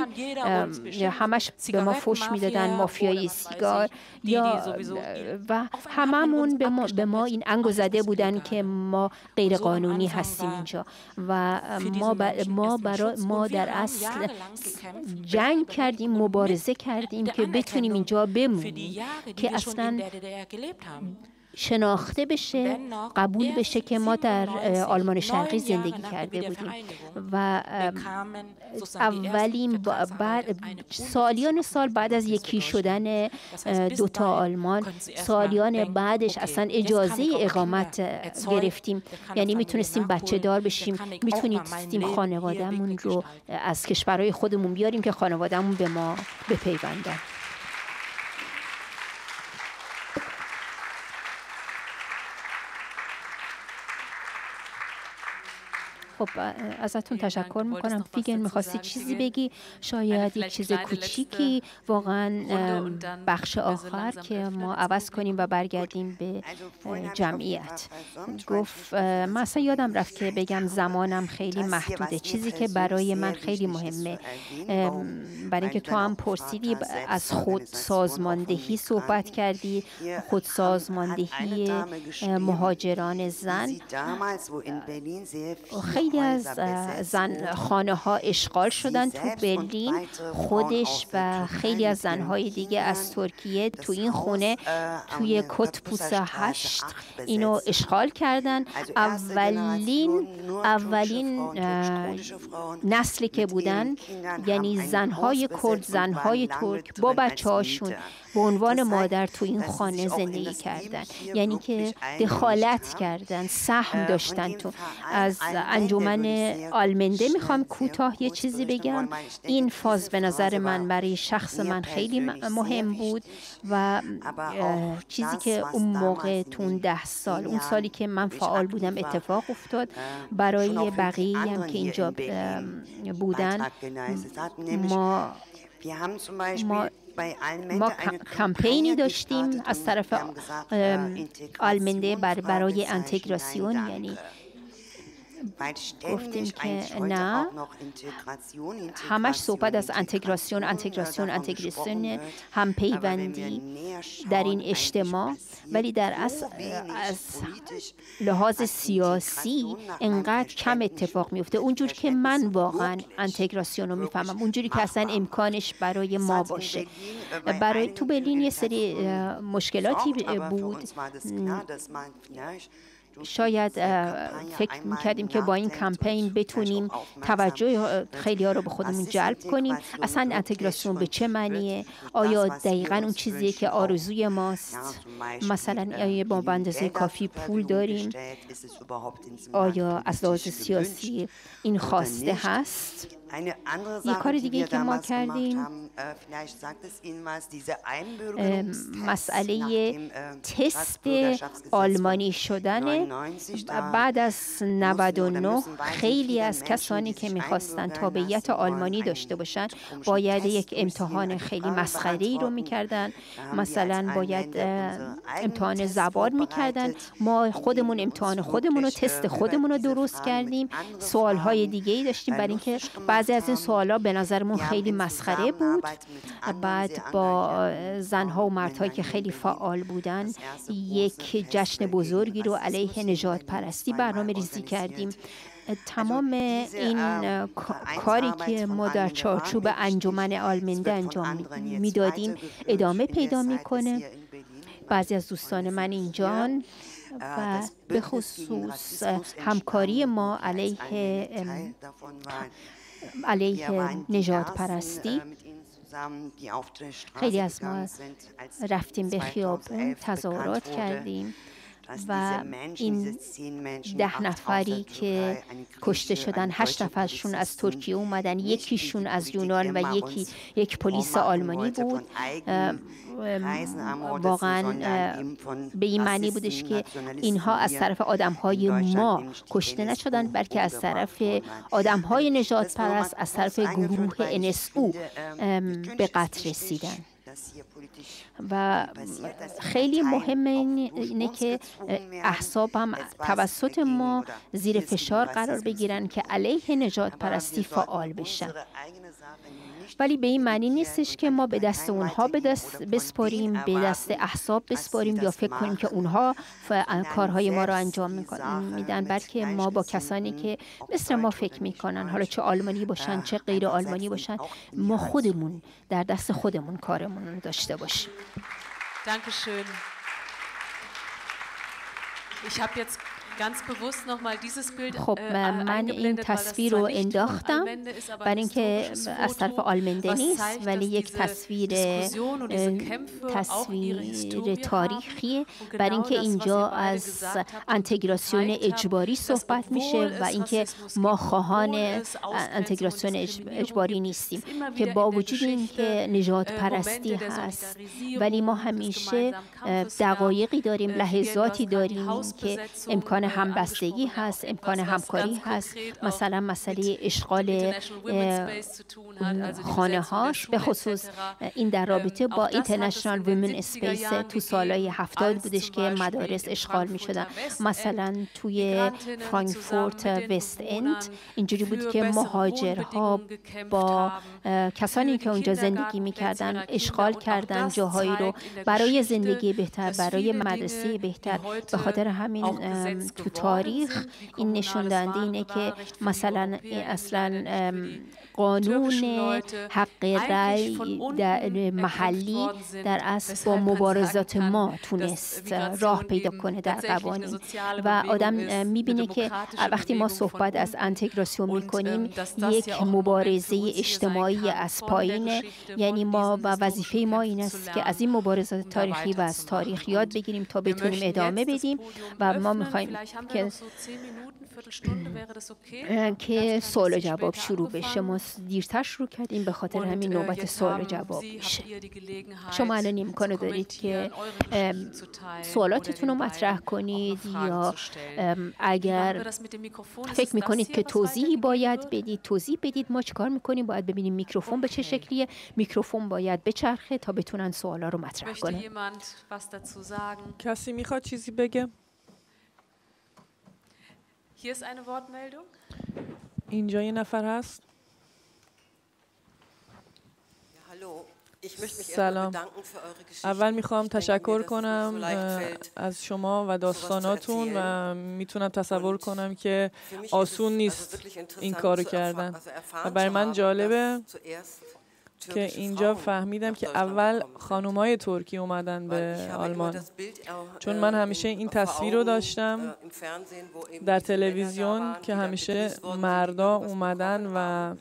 همش به ما فوش می دادن، مافیای سیگار، یا و هممون به ما, به ما این انگو زده بودن که ما غیر قانونی هستیم اینجا و ما ما برای ما در اصل جنگ کردیم، مبارزه کردیم که بتونیم اینجا بمونیم، که اصلا شناخته بشه، قبول بشه که ما در آلمان شرقی زندگی کرده بودیم. و اولین بعد سالیان سال بعد از یکی شدن دوتا آلمان، سالیان بعدش اصلا اجازه اقامت گرفتیم، یعنی میتونستیم بچه دار بشیم، میتونستیم خانوادهمون رو از کشورهای خودمون بیاریم که خانوادهمون به ما بپیوندن. خب ازتون تشکر میکنم. فیگن میخواستی چیزی بگی؟ شاید یک چیز کوچیکی، واقعا بخش آخر که ما عوض کنیم و برگردیم به جمعیت. گفت من اصلا یادم رفت که بگم زمانم خیلی محدوده. چیزی که برای من خیلی مهمه، برای اینکه تو هم پرسیدی از خود سازماندهی صحبت کردی، خود سازماندهی مهاجران زن. خیلی خیلی از زن خانه ها اشغال شدن تو برلین. خودش و خیلی از زنهای دیگه از ترکیه تو این خونه توی کتپوس هشت اینو اشغال کردن. اولین اولین نسلی که بودن، یعنی زنهای کرد، زنهای ترک با بچه هاشون به عنوان مادر تو این خانه زندگی کردن، یعنی که دخالت کردن، سهم داشتن تو. از انجمن آلمنده میخوام کوتاه یه چیزی بگم. این فاز به نظر من برای شخص من خیلی مهم بود و چیزی که اون موقع تو اون ده سال، اون سالی که من فعال بودم اتفاق افتاد. برای بقیه هم که اینجا بودن، ما ما ما کمپینی داشتیم از طرف آلمنده برای انتگراسیون، یعنی گفتیم که نه، همش صحبت از انتگراسیون انتگراسیون انتگراسیون هم پیوندی در این اجتماع، ولی در اصل از لحاظ سیاسی انقدر کم اتفاق میفته اونجور که من واقعا انتگراسیون رو میفهمم، اونجوری که اصلا امکانش برای ما باشه. برای تو برلین یه سری مشکلاتی بود. شاید فکر میکردیم که با این کمپین بتونیم توجه خیلی ها رو به خودمون جلب کنیم. اصلا انتگراسیون به چه معنیه؟ آیا دقیقاً اون چیزیه که آرزوی ماست؟ مثلا آیا با اندازه کافی پول داریم؟ آیا از لحاظ سیاسی این خواسته هست؟ یه کار دیگه که ما کردیم مسئله تست آلمانی شدن. بعد از نود و نه خیلی از کسانی که میخواستن تابعیت آلمانی داشته باشن باید یک امتحان خیلی مسخره‌ای رو میکردن. مثلا باید امتحان زبان میکردن. ما خودمون امتحان خودمون رو، تست خودمون رو درست کردیم. سوالهای دیگه‌ای داشتیم برای اینکه بعضی از این سوالا به نظرمون خیلی مسخره بود. بعد با زنها و مردهایی که خیلی فعال بودن یک جشن بزرگی رو علیه نژاد پرستی برنامه ریزی کردیم. تمام این کاری که ما در چارچوب انجمن آلمنده انجام میدادیم ادامه پیدا میکنه. بعضی از دوستان من اینجان و به خصوص همکاری ما علیه علیه نژاد پرستی، خیلی از ما رفتیم به خیابون، تظاهرات کردیم و این ده نفری که کشته شدن، هشت نفرشون از ترکیه اومدن، یکیشون از یونان و یکی یک پلیس آلمانی بود. واقعا به این معنی بودش که اینها از طرف آدم‌های ما کشته نشدن، بلکه از طرف آدم‌های نژاد پرست، از طرف گروه ان اس او به قتل رسیدن. و خیلی مهمه اینه که احزاب هم توسط ما زیر فشار قرار بگیرن که علیه نژاد پرستی فعال بشن. ولی به این معنی نیستش که ما به دست اونها به دست بسپاریم، به دست احزاب بسپاریم یا فکر کنیم که اونها کارهای ما رو انجام میدن، بلکه ما با کسانی که مثل ما فکر میکنن، حالا چه آلمانی باشن چه غیر آلمانی باشن، ما خودمون در دست خودمون کارمون رو داشته باشیم. Dankeschön. Ich habe jetzt خب من این تصویر رو انداختم برای اینکه از طرف آلمنده نیست، ولی یک تصویر تصویر تاریخی برای اینکه اینجا از انتگراسیون اجباری صحبت میشه و اینکه ما خواهان انتگراسیون اجباری نیستیم، که با وجود اینکه نژاد پرستی هست ولی ما همیشه دقایقی داریم، لحظاتی داریم که امکان همبستگی هست، امکان همکاری هست. مثلا مسئله اشغال خانه هاست، به خصوص این در رابطه با اینترنشنال ویمن اسپیس تو سالهای هفتاد بودش که مدارس اشغال می شدن. مثلا توی فرانکفورت وست اند اینجوری بود که مهاجرها با کسانی که اونجا زندگی می کردن اشغال کردن جاهایی رو برای زندگی بهتر، برای مدرسه بهتر. به خاطر همین تو تاریخ این نشون دهنده اینه که مثلا اصلا قانون حق رأی در محلی در اصل با مبارزات ما تونست راه پیدا کنه در قوانین و آدم میبینه که وقتی ما صحبت از انتگراسیون میکنیم یک مبارزه اجتماعی از پایینه، یعنی ما و وظیفه ما این است که از این مبارزات تاریخی و از تاریخ یاد بگیریم تا بتونیم ادامه بدیم و ما میخوایم که که سوال و جواب شروع بشه. ما دیرتر شروع کردیم به خاطر همین نوبت سوال و جواب میشه. شما الان امکانو دارید که سوالاتتون رو مطرح کنید یا اگر فکر میکنید که توضیحی باید بدید توضیح بدید. ما چیکار میکنیم؟ باید ببینیم میکروفون به چه شکلیه. میکروفون باید بچرخه تا بتونن سوالا رو مطرح کنن. کسی میخواد چیزی بگه؟ Hier ist eine Wortmeldung. اینجا یه نفر هست. سلام. اول میخوام تشکر کنم از شما و داستاناتون و میتونم تصور کنم که آسون نیست این کارو کردن و برای من جالبه که اینجا فهمیدم که اول خانومای ترکی اومدن به آلمان، چون من همیشه این تصویر رو داشتم در تلویزیون که همیشه مردا اومدن و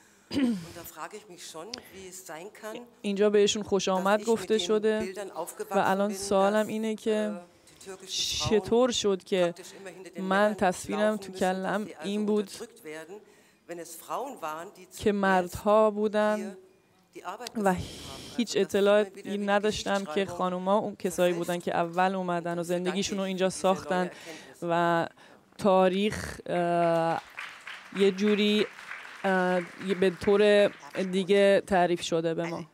اینجا بهشون خوش آمد گفته شده و الان سوالم اینه که چطور شد که من تصویرم تو کلم این بود که مردها بودن و هیچ اطلاعی نداشتم که خانوما اون کسایی بودن که اول اومدن و زندگیشون رو اینجا ساختن و تاریخ یه جوری به طور دیگه تعریف شده به ما.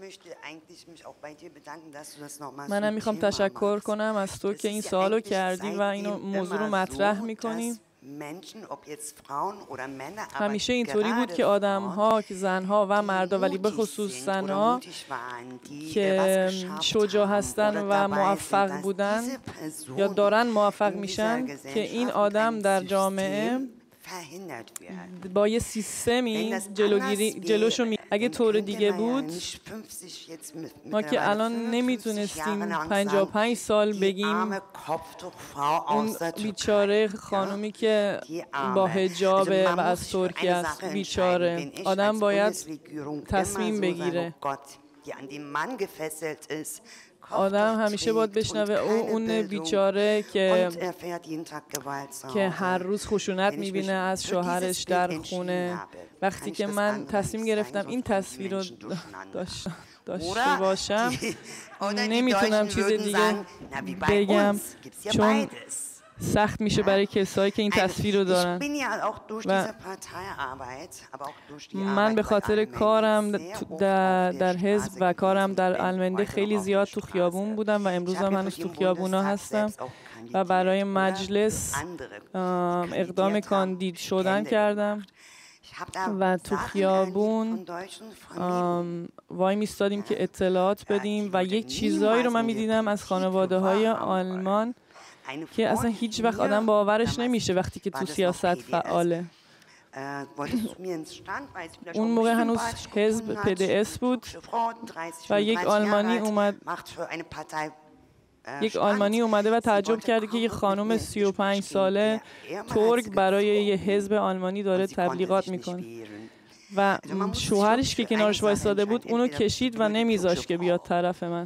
منم میخوام تشکر کنم از تو که این سوالو کردی و اینو موضوع رو مطرح میکنی. همیشه اینطوری بود که آدم‌ها که زن‌ها و مردا، ولی به خصوص زن‌ها که شجاع هستن و موفق بودن یا دارن موفق میشن که این آدم در جامعه با یه سیستمی جلوگیری جلوشو می... اگه طور دیگه بود ما که الان نمیتونستیم پنجاه و پنج سال بگیم اون بیچاره خانومی که با حجابه و از ترکیه است بیچاره. آدم باید تصمیم بگیره. آدم همیشه باید بشنوه او اون بیچاره که که هر روز خشونت میبینه از شوهرش در خونه. وقتی که من تصمیم گرفتم این تصویر رو داشت داشته باشم نمیتونم چیز دیگه بگم چون سخت میشه برای کسایی که این تصویر رو دارن و من به خاطر کارم در, در حزب و کارم در المنده خیلی زیاد تو خیابون بودم و امروز هم هنوز تو خیابونا هستم و برای مجلس اقدام کاندید شدن کردم و تو خیابون وای میستادیم که اطلاعات بدیم و یک چیزایی رو من میدیدم از خانواده های آلمان که اصلا هیچ وقت آدم باورش نمیشه وقتی که تو سیاست فعاله. اون موقع هنوز حزب پی دی اس بود و یک آلمانی اومد یک آلمانی اومده و تعجب کرده که یک خانم سی و پنج ساله ترک برای یه حزب آلمانی داره تبلیغات میکنه و شوهرش که کنارش وایساده بود اونو کشید و نمیذاشت که بیاد طرف من.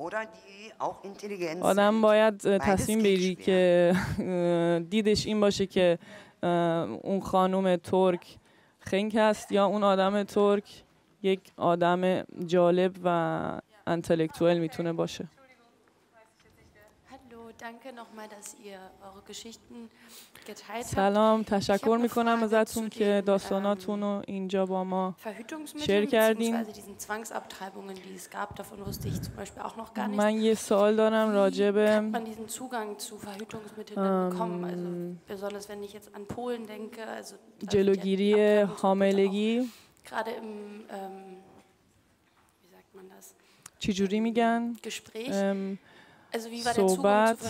آدم باید تصمیم بگیری که دیدش این باشه که اون خانم ترک خنگ هست یا اون آدم ترک یک آدم جالب و انتلکتوئل میتونه باشه. سلام، تشکر میکنم ازتون که داستاناتون رو اینجا با ما شیر کردین. من یه سوال دارم راجع به جلوگیری حاملگی. چجوری میگن؟ صحبت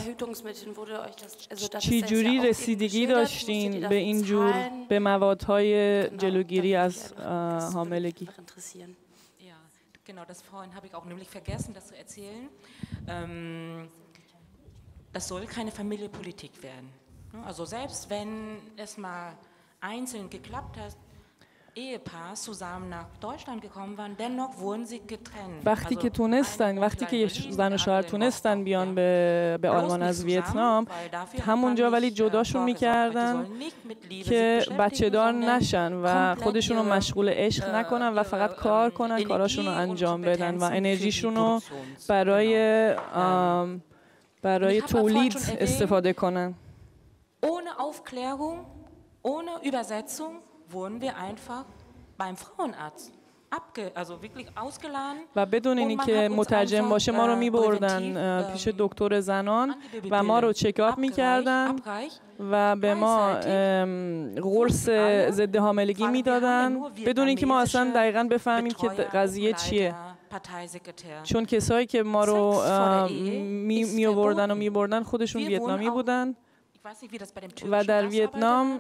چی جوری رسیدگی داشتین به این جور به موادهای جلوگیری از حاملگی؟ Genau, das vorhin habe ich auch nämlich vergessen, das zu erzählen. Ähm, das soll keine Familienpolitik werden. Also selbst wenn es mal einzeln geklappt hat, Ehepaar zusammen nach Deutschland gekommen waren, dennoch wurden sie getrennt. وقتی که تونستن، وقتی که زن و شوهر تونستن بیان به به آلمان از ویتنام، همونجا ولی جداشون میکردن که بچه دار نشن و خودشون رو مشغول عشق نکنن و فقط کار کنن، کاراشون رو انجام بدن و انرژیشون رو برای برای تولید استفاده کنن. Ohne Aufklärung, ohne Übersetzung wurden wir einfach beim Frauenarzt abge, also wirklich ausgeladen. و بدون اینکه مترجم باشه ما رو می‌بردن پیش دکتر زنان و ما رو چکاپ می‌کردن و به ما قرص ضد حاملگی میدادن بدون اینکه ما اصلا دقیقاً بفهمیم که قضیه چیه. چون کسایی که ما رو می آوردن و می‌بردن خودشون ویتنامی بودن و در ویتنام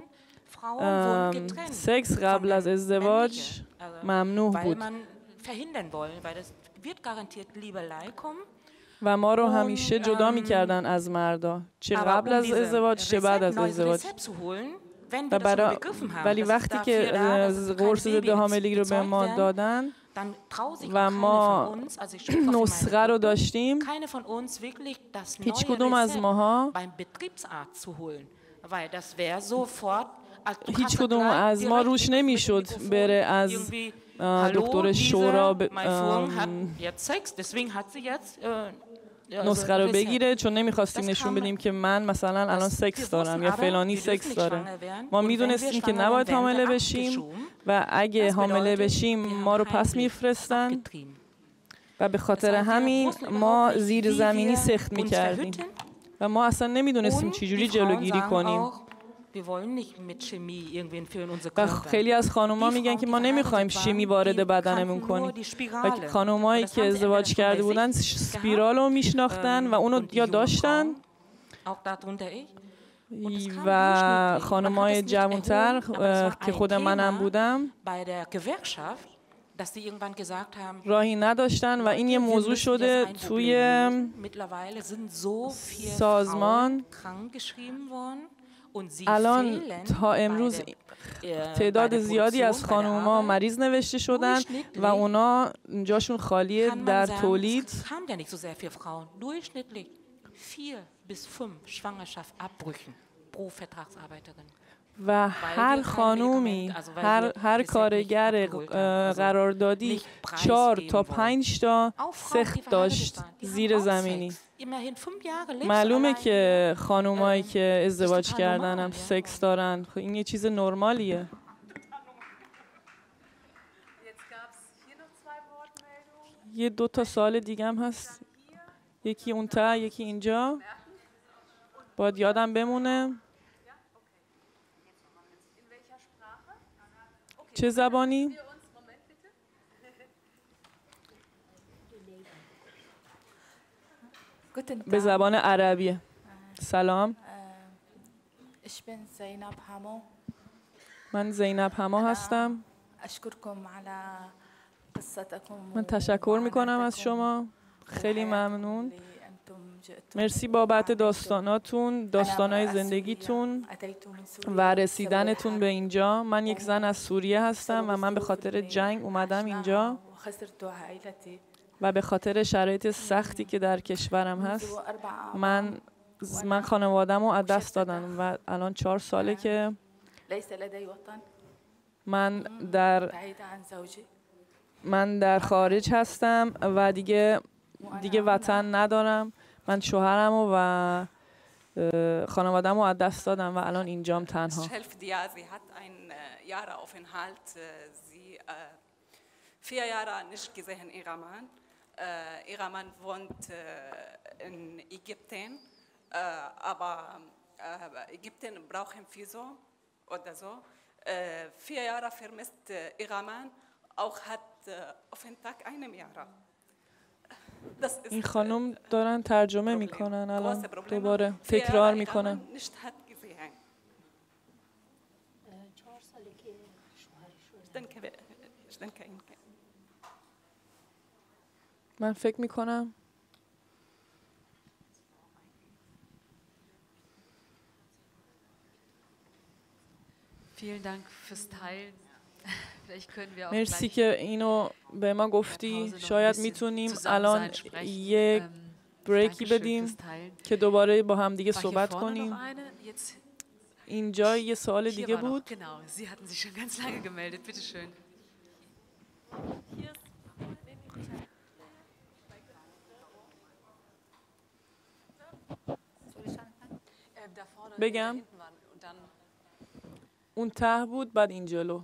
سکس قبل از ازدواج ممنوع بود و ما رو همیشه جدا می‌کردن از مردا، چه قبل از ازدواج چه بعد از ازدواج. و برای ولی وقتی که قرص ضد حاملگی رو به ما دادن و ما نسخه رو داشتیم، هیچ کدوم از ماها هیچ کدوم از ما روش نمیشد بره از دکتر شورا نسخه رو بگیره، چون نمیخواستیم نشون بدیم که من مثلا الان سکس دارم یا فلانی سکس داره. ما میدونستیم که نباید حامله بشیم و اگه حامله بشیم ما رو پس میفرستن و به خاطر همین ما زیر زمینی سخت میکردیم و ما اصلا نمیدونستیم چجوری جلوگیری کنیم. و خیلی از خانوما میگن که ما نمیخوایم شیمی وارد بدنمون کنیم و خانومایی که ازدواج کرده بودن سپیرال رو میشناختن و اونو یا داشتن و خانمای جوانتر که خود منم بودم راهی نداشتن و این یه موضوع شده توی سازمان. الان تا امروز تعداد زیادی از خانوما مریض نوشته شدن و اونا جاشون خالیه در تولید. و هر خانومی، هر هر کارگر قراردادی چهار تا پنج تا سخت داشت زیر زمینی. معلومه که خانومایی که ازدواج کردن هم سکس دارن، خب این یه چیز نرمالیه. یه دو تا سال دیگه هم هست، یکی اون ته یکی اینجا، باید یادم بمونه. چه زبانی؟ به زبان عربیه. سلام، من زینب هما هستم. من تشکر میکنم از شما، خیلی ممنون. مرسی بابت داستاناتون، داستانای زندگیتون و رسیدنتون به اینجا. من یک زن از سوریه هستم و من به خاطر جنگ اومدم اینجا و به خاطر شرایط سختی که در کشورم هست من من خانواده‌مو از دست دادم و الان چهار ساله که من در من در خارج هستم و دیگه دیگه وطن ندارم. من شوهرمو و خانواده‌مو از دست دادم و الان اینجام تنها. vier Jahre nicht gesehen ihrer Mann. Äh, ihrer Mann wohnt äh, in Ägypten, äh, aber äh, Ägypten braucht ein Visum oder so. Äh, vier Jahre vermisst äh, ihrer Mann, auch hat äh, auf den Tag einem Jahr. این خانم دارن ترجمه میکنن الان دوباره تکرار میکنن. من فکر میکنم مرسی که اینو به ما گفتی. شاید میتونیم الان یک بریکی بدیم که دوباره با هم دیگه صحبت کنیم. اینجا یه سوال دیگه بود. بگم اون ته بود بعد این جلو.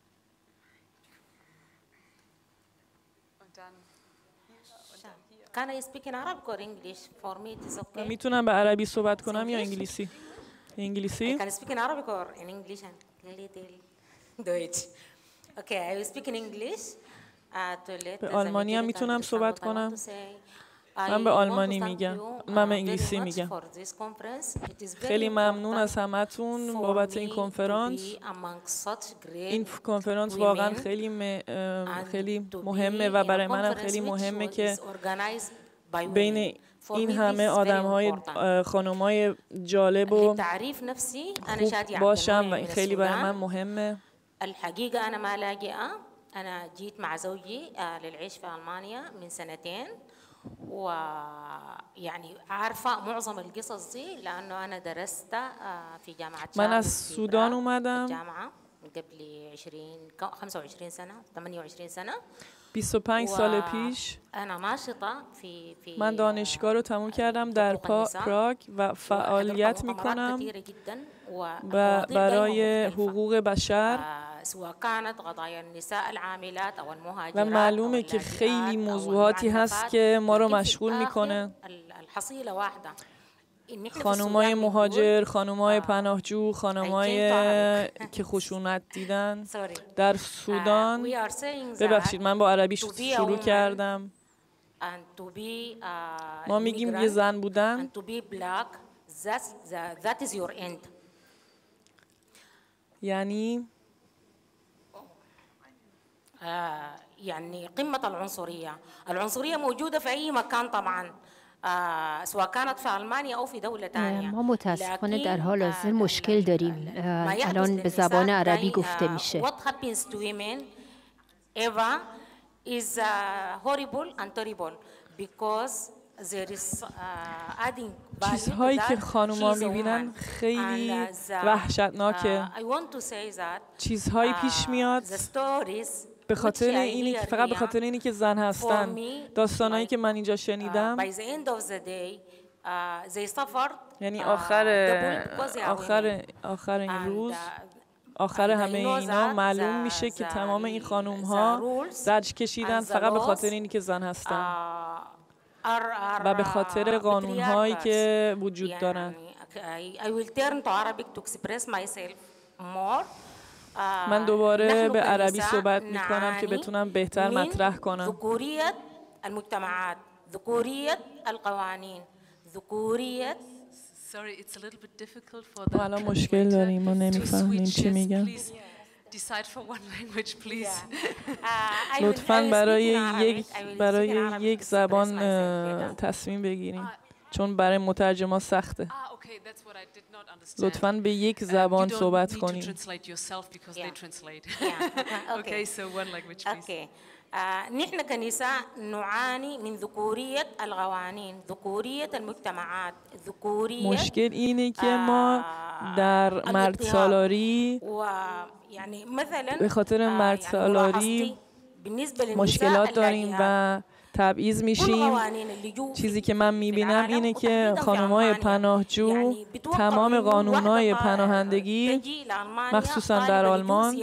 Can I speak in Arabic or English? For me it is okay. میتونم به عربی صحبت کنم یا انگلیسی؟ انگلیسی. I can speak in Arabic or in English and little Deutsch. Okay, I will speak in English. به آلمانی هم میتونم صحبت کنم. من به آلمانی میگم. من به انگلیسی میگم. خیلی ممنون از همتون بابت این کنفرانس. این کنفرانس واقعا خیلی م... خیلی مهمه و برای منم خیلی مهمه که بین این همه آدم‌های خانم‌های جالب و خوب باشم و این خیلی برای من مهمه. الحقيقة أنا ما لاجئة. أنا جيت مع زوجي للعيش في ألمانيا من سنتين. ويعني عارفة معظم القصص دي لأنه أنا درست في جامعة من از سودان اومدم جامعة قبل عشرين خمسة وعشرين سنة ثمانية وعشرين سنة بیست و پنج سال پیش من دانشگاه رو تموم کردم در پراگ و فعالیت میکنم و برای حقوق بشر و معلومه که خیلی موضوعاتی هست که ما رو مشغول میکنه. خانومای مهاجر، خانومای پناهجو، خانومای که خشونت دیدن در سودان. ببخشید من با عربی شروع کردم. ما میگیم یه زن بودن یعنی يعني قمة العنصرية. العنصرية موجودة في أي مكان طبعا. سواء كانت في ألمانيا أو في دولة ثانية. ما متاسفانه در حال حاضر مشکل داریم. الان به زبان عربی گفته میشه. What happens to women ever is horrible and terrible because there is adding value. چیزهایی که خانوما میبینن خیلی وحشتناکه. چیزهایی پیش میاد به خاطر اینی که فقط به خاطر اینی که زن هستن. داستانایی که من اینجا شنیدم یعنی آخر آخر آخر این روز آخر همه اینا معلوم میشه که تمام این خانوم ها زجر کشیدن فقط به خاطر اینی که زن هستن و به خاطر قانون هایی که وجود دارن. من دوباره به عربی صحبت میکنم که بتونم بهتر مطرح کنم. ذکوریت المجتمعات، ذکوریت القوانین، ذکوریت. ما الان مشکل داریم، ما نمیفهمیم چی میگن. لطفاً برای یک برای یک زبان تصمیم بگیریم چون برای مترجما سخته. لطفاً به یک زبان صحبت کنیم. نحن كنساء نعاني من ذكورية القوانين، ذكورية المجتمعات، ذكورية. مشکل اینه که ما در مرد سالاری به خاطر مرد سالاری مشکلات داریم و تبعیض میشیم. چیزی که من میبینم اینه که خانم‌های پناهجو تمام قانون‌های پناهندگی مخصوصا در آلمان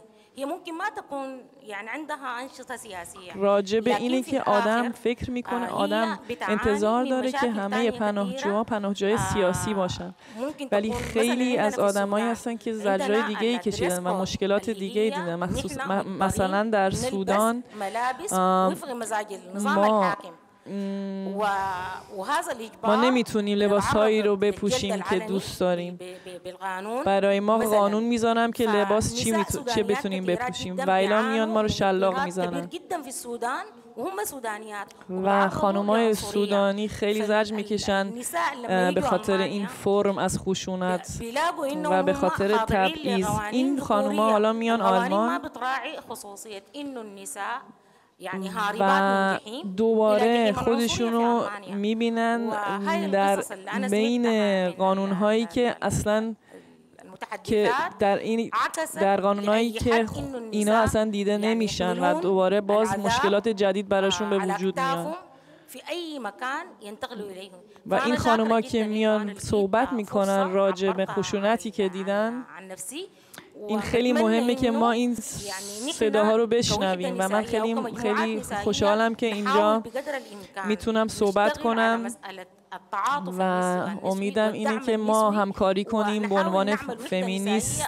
راجع به اینه که آدم فکر میکنه آدم انتظار داره که همه پناهجوها پناهجوهای سیاسی باشن ولی خیلی از آدمایی هستن که زجرهای دیگه‌ای کشیدن و مشکلات دیگه‌ای دیدن. مخصوص مثلا در سودان ما ما نمیتونیم لباسهایی رو بپوشیم که دوست داریم. برای ما قانون میذارم که لباس چی میتو... چه بتونیم بپوشیم و اینا میان ما رو شلاق میزنن. و خانمای سودانی خیلی زجر میکشن به خاطر این فرم از خشونت و به خاطر تبعیض. این خانم‌ها حالا میان آلمان و دوباره خودشونو میبینن در بین قانونهایی که اصلا که در این در قانونهایی که اینا اصلا دیده نمیشن و دوباره باز مشکلات جدید براشون به وجود میاد. و این خانوما که میان صحبت میکنن راجع به خشونتی که دیدن، این خیلی مهمه که ما این صداها رو بشنویم و من خیلی خیلی خوشحالم که اینجا میتونم صحبت کنم و امیدم اینه که ما همکاری کنیم به عنوان فمینیست،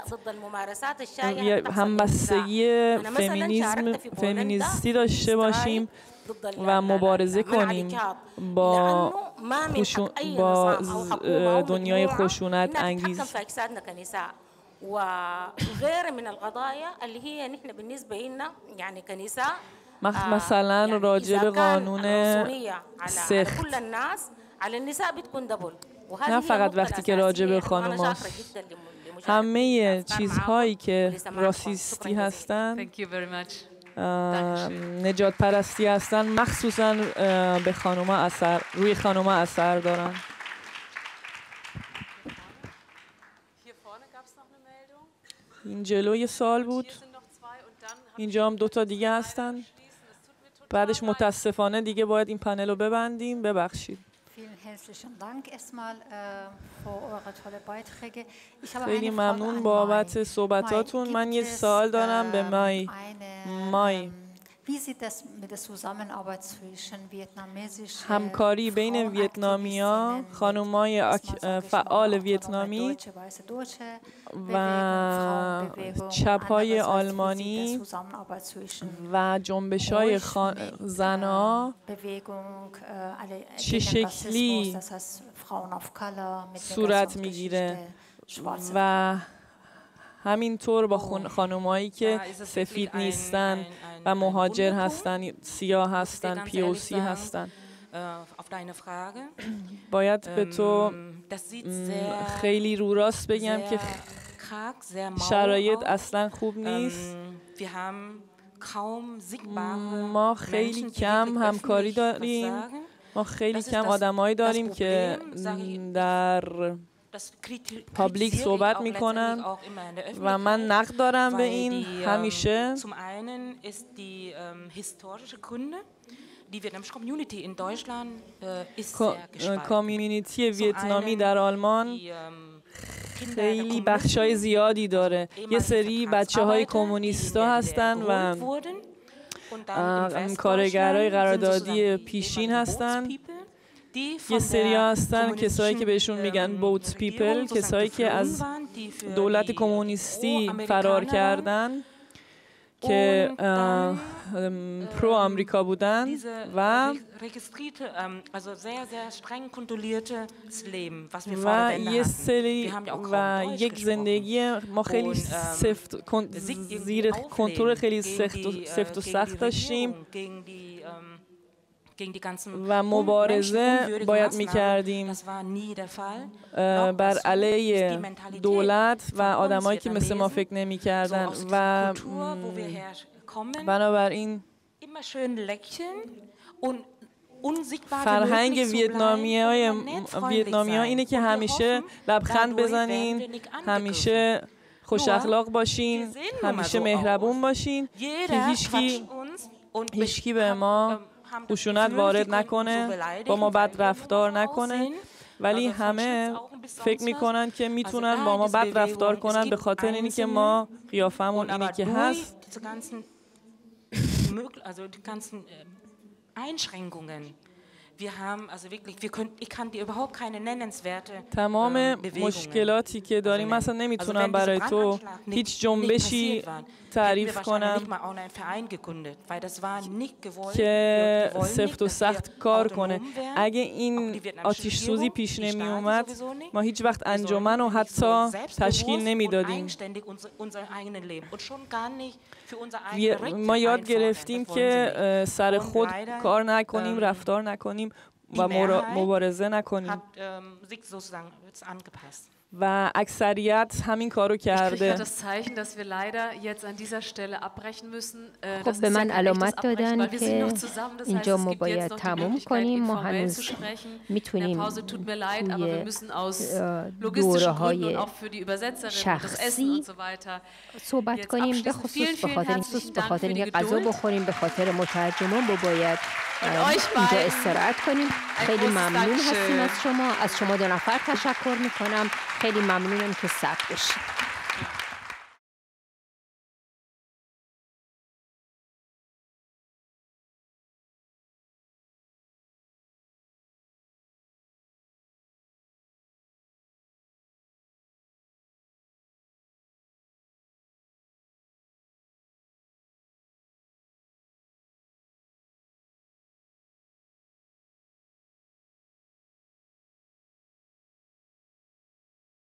همبستگی فمینیسم فمینیستی داشته باشیم و مبارزه کنیم با خشون... با دنیای خشونت انگیز. وغير من القضايا اللي هي نحن بالنسبه لنا يعني كنساء مثلا راجع به قانون سخت، نه فقط وقتی که راجع به خانم هاست، همه چیزهایی که راسیستی هستن، نجات پرستی هستن، مخصوصا به خانم ها اثر روی خانم ها اثر دارن. این جلوی سال بود، اینجا هم دوتا دیگه هستن. بعدش متاسفانه دیگه باید این پنل رو ببندیم. ببخشید. خیلی ممنون بابت صحبتاتون. من یه سوال دارم به مای. مای همکاری بین ویتنامیا، خانم‌های فعال ویتنامی و چپ‌های آلمانی و جنبش‌های زن‌ها چه شکلی صورت میگیره و همینطور با خانمایی که سفید نیستن و مهاجر هستن، سیاه هستن، پی او سی هستن. باید به تو خیلی رو راست بگم که شرایط اصلا خوب نیست. ما خیلی کم همکاری داریم، ما خیلی کم آدمایی داریم که در پابلیک صحبت میکنن و من نقد دارم به این همیشه. کامیونیتی ویتنامی در آلمان خیلی بخشای زیادی داره. یه سری بچه های کمونیستا هستن و کارگرای قراردادی پیشین هستن. یه سری هستن کسایی که بهشون میگن بوتس پیپل، کسایی که از دولت کمونیستی فرار کردن که پرو آمریکا بودن و و یه سری و یک زندگی ما خیلی سفت زیر کنترل خیلی سخت و سفت و سخت داشتیم و مبارزه باید میکردیم بر علیه دولت و آدمایی که مثل ما فکر نمیکردن و بنابراین فرهنگ ویتنامی های ویتنامی ها اینه که همیشه لبخند بزنین، همیشه خوش اخلاق باشین، همیشه مهربون باشین که هیچکی هیچکی به ما خشونت وارد نکنه، با ما بد رفتار نکنه. ولی همه فکر میکنن که میتونن با ما بد رفتار کنن به خاطر اینی که ما قیافمون اینی که هست. تمام مشکلاتی که داریم مثلا نمیتونم برای تو هیچ جنبشی تعریف کنم که سفت و سخت کار کنه. اگه این آتش سوزی پیش نمی اومد ما هیچ وقت انجمن رو حتی تشکیل نمی دادیم. ما یاد گرفتیم که سر خود کار نکنیم، رفتار نکنیم و مبارزه نکنیم و اکثریت همین کارو کرده. خب به من علامت دادن که اینجا ما باید تموم کنیم. ما هنوز میتونیم توی دوره های شخصی صحبت کنیم، به خصوص به خاطر به خاطر اینکه غذا بخوریم، به خاطر مترجمان با باید اینجا استراحت کنیم. خیلی ممنون هستیم از شما. از شما دو نفر تشکر میکنم. خیلی ممنونم که صبر بشید.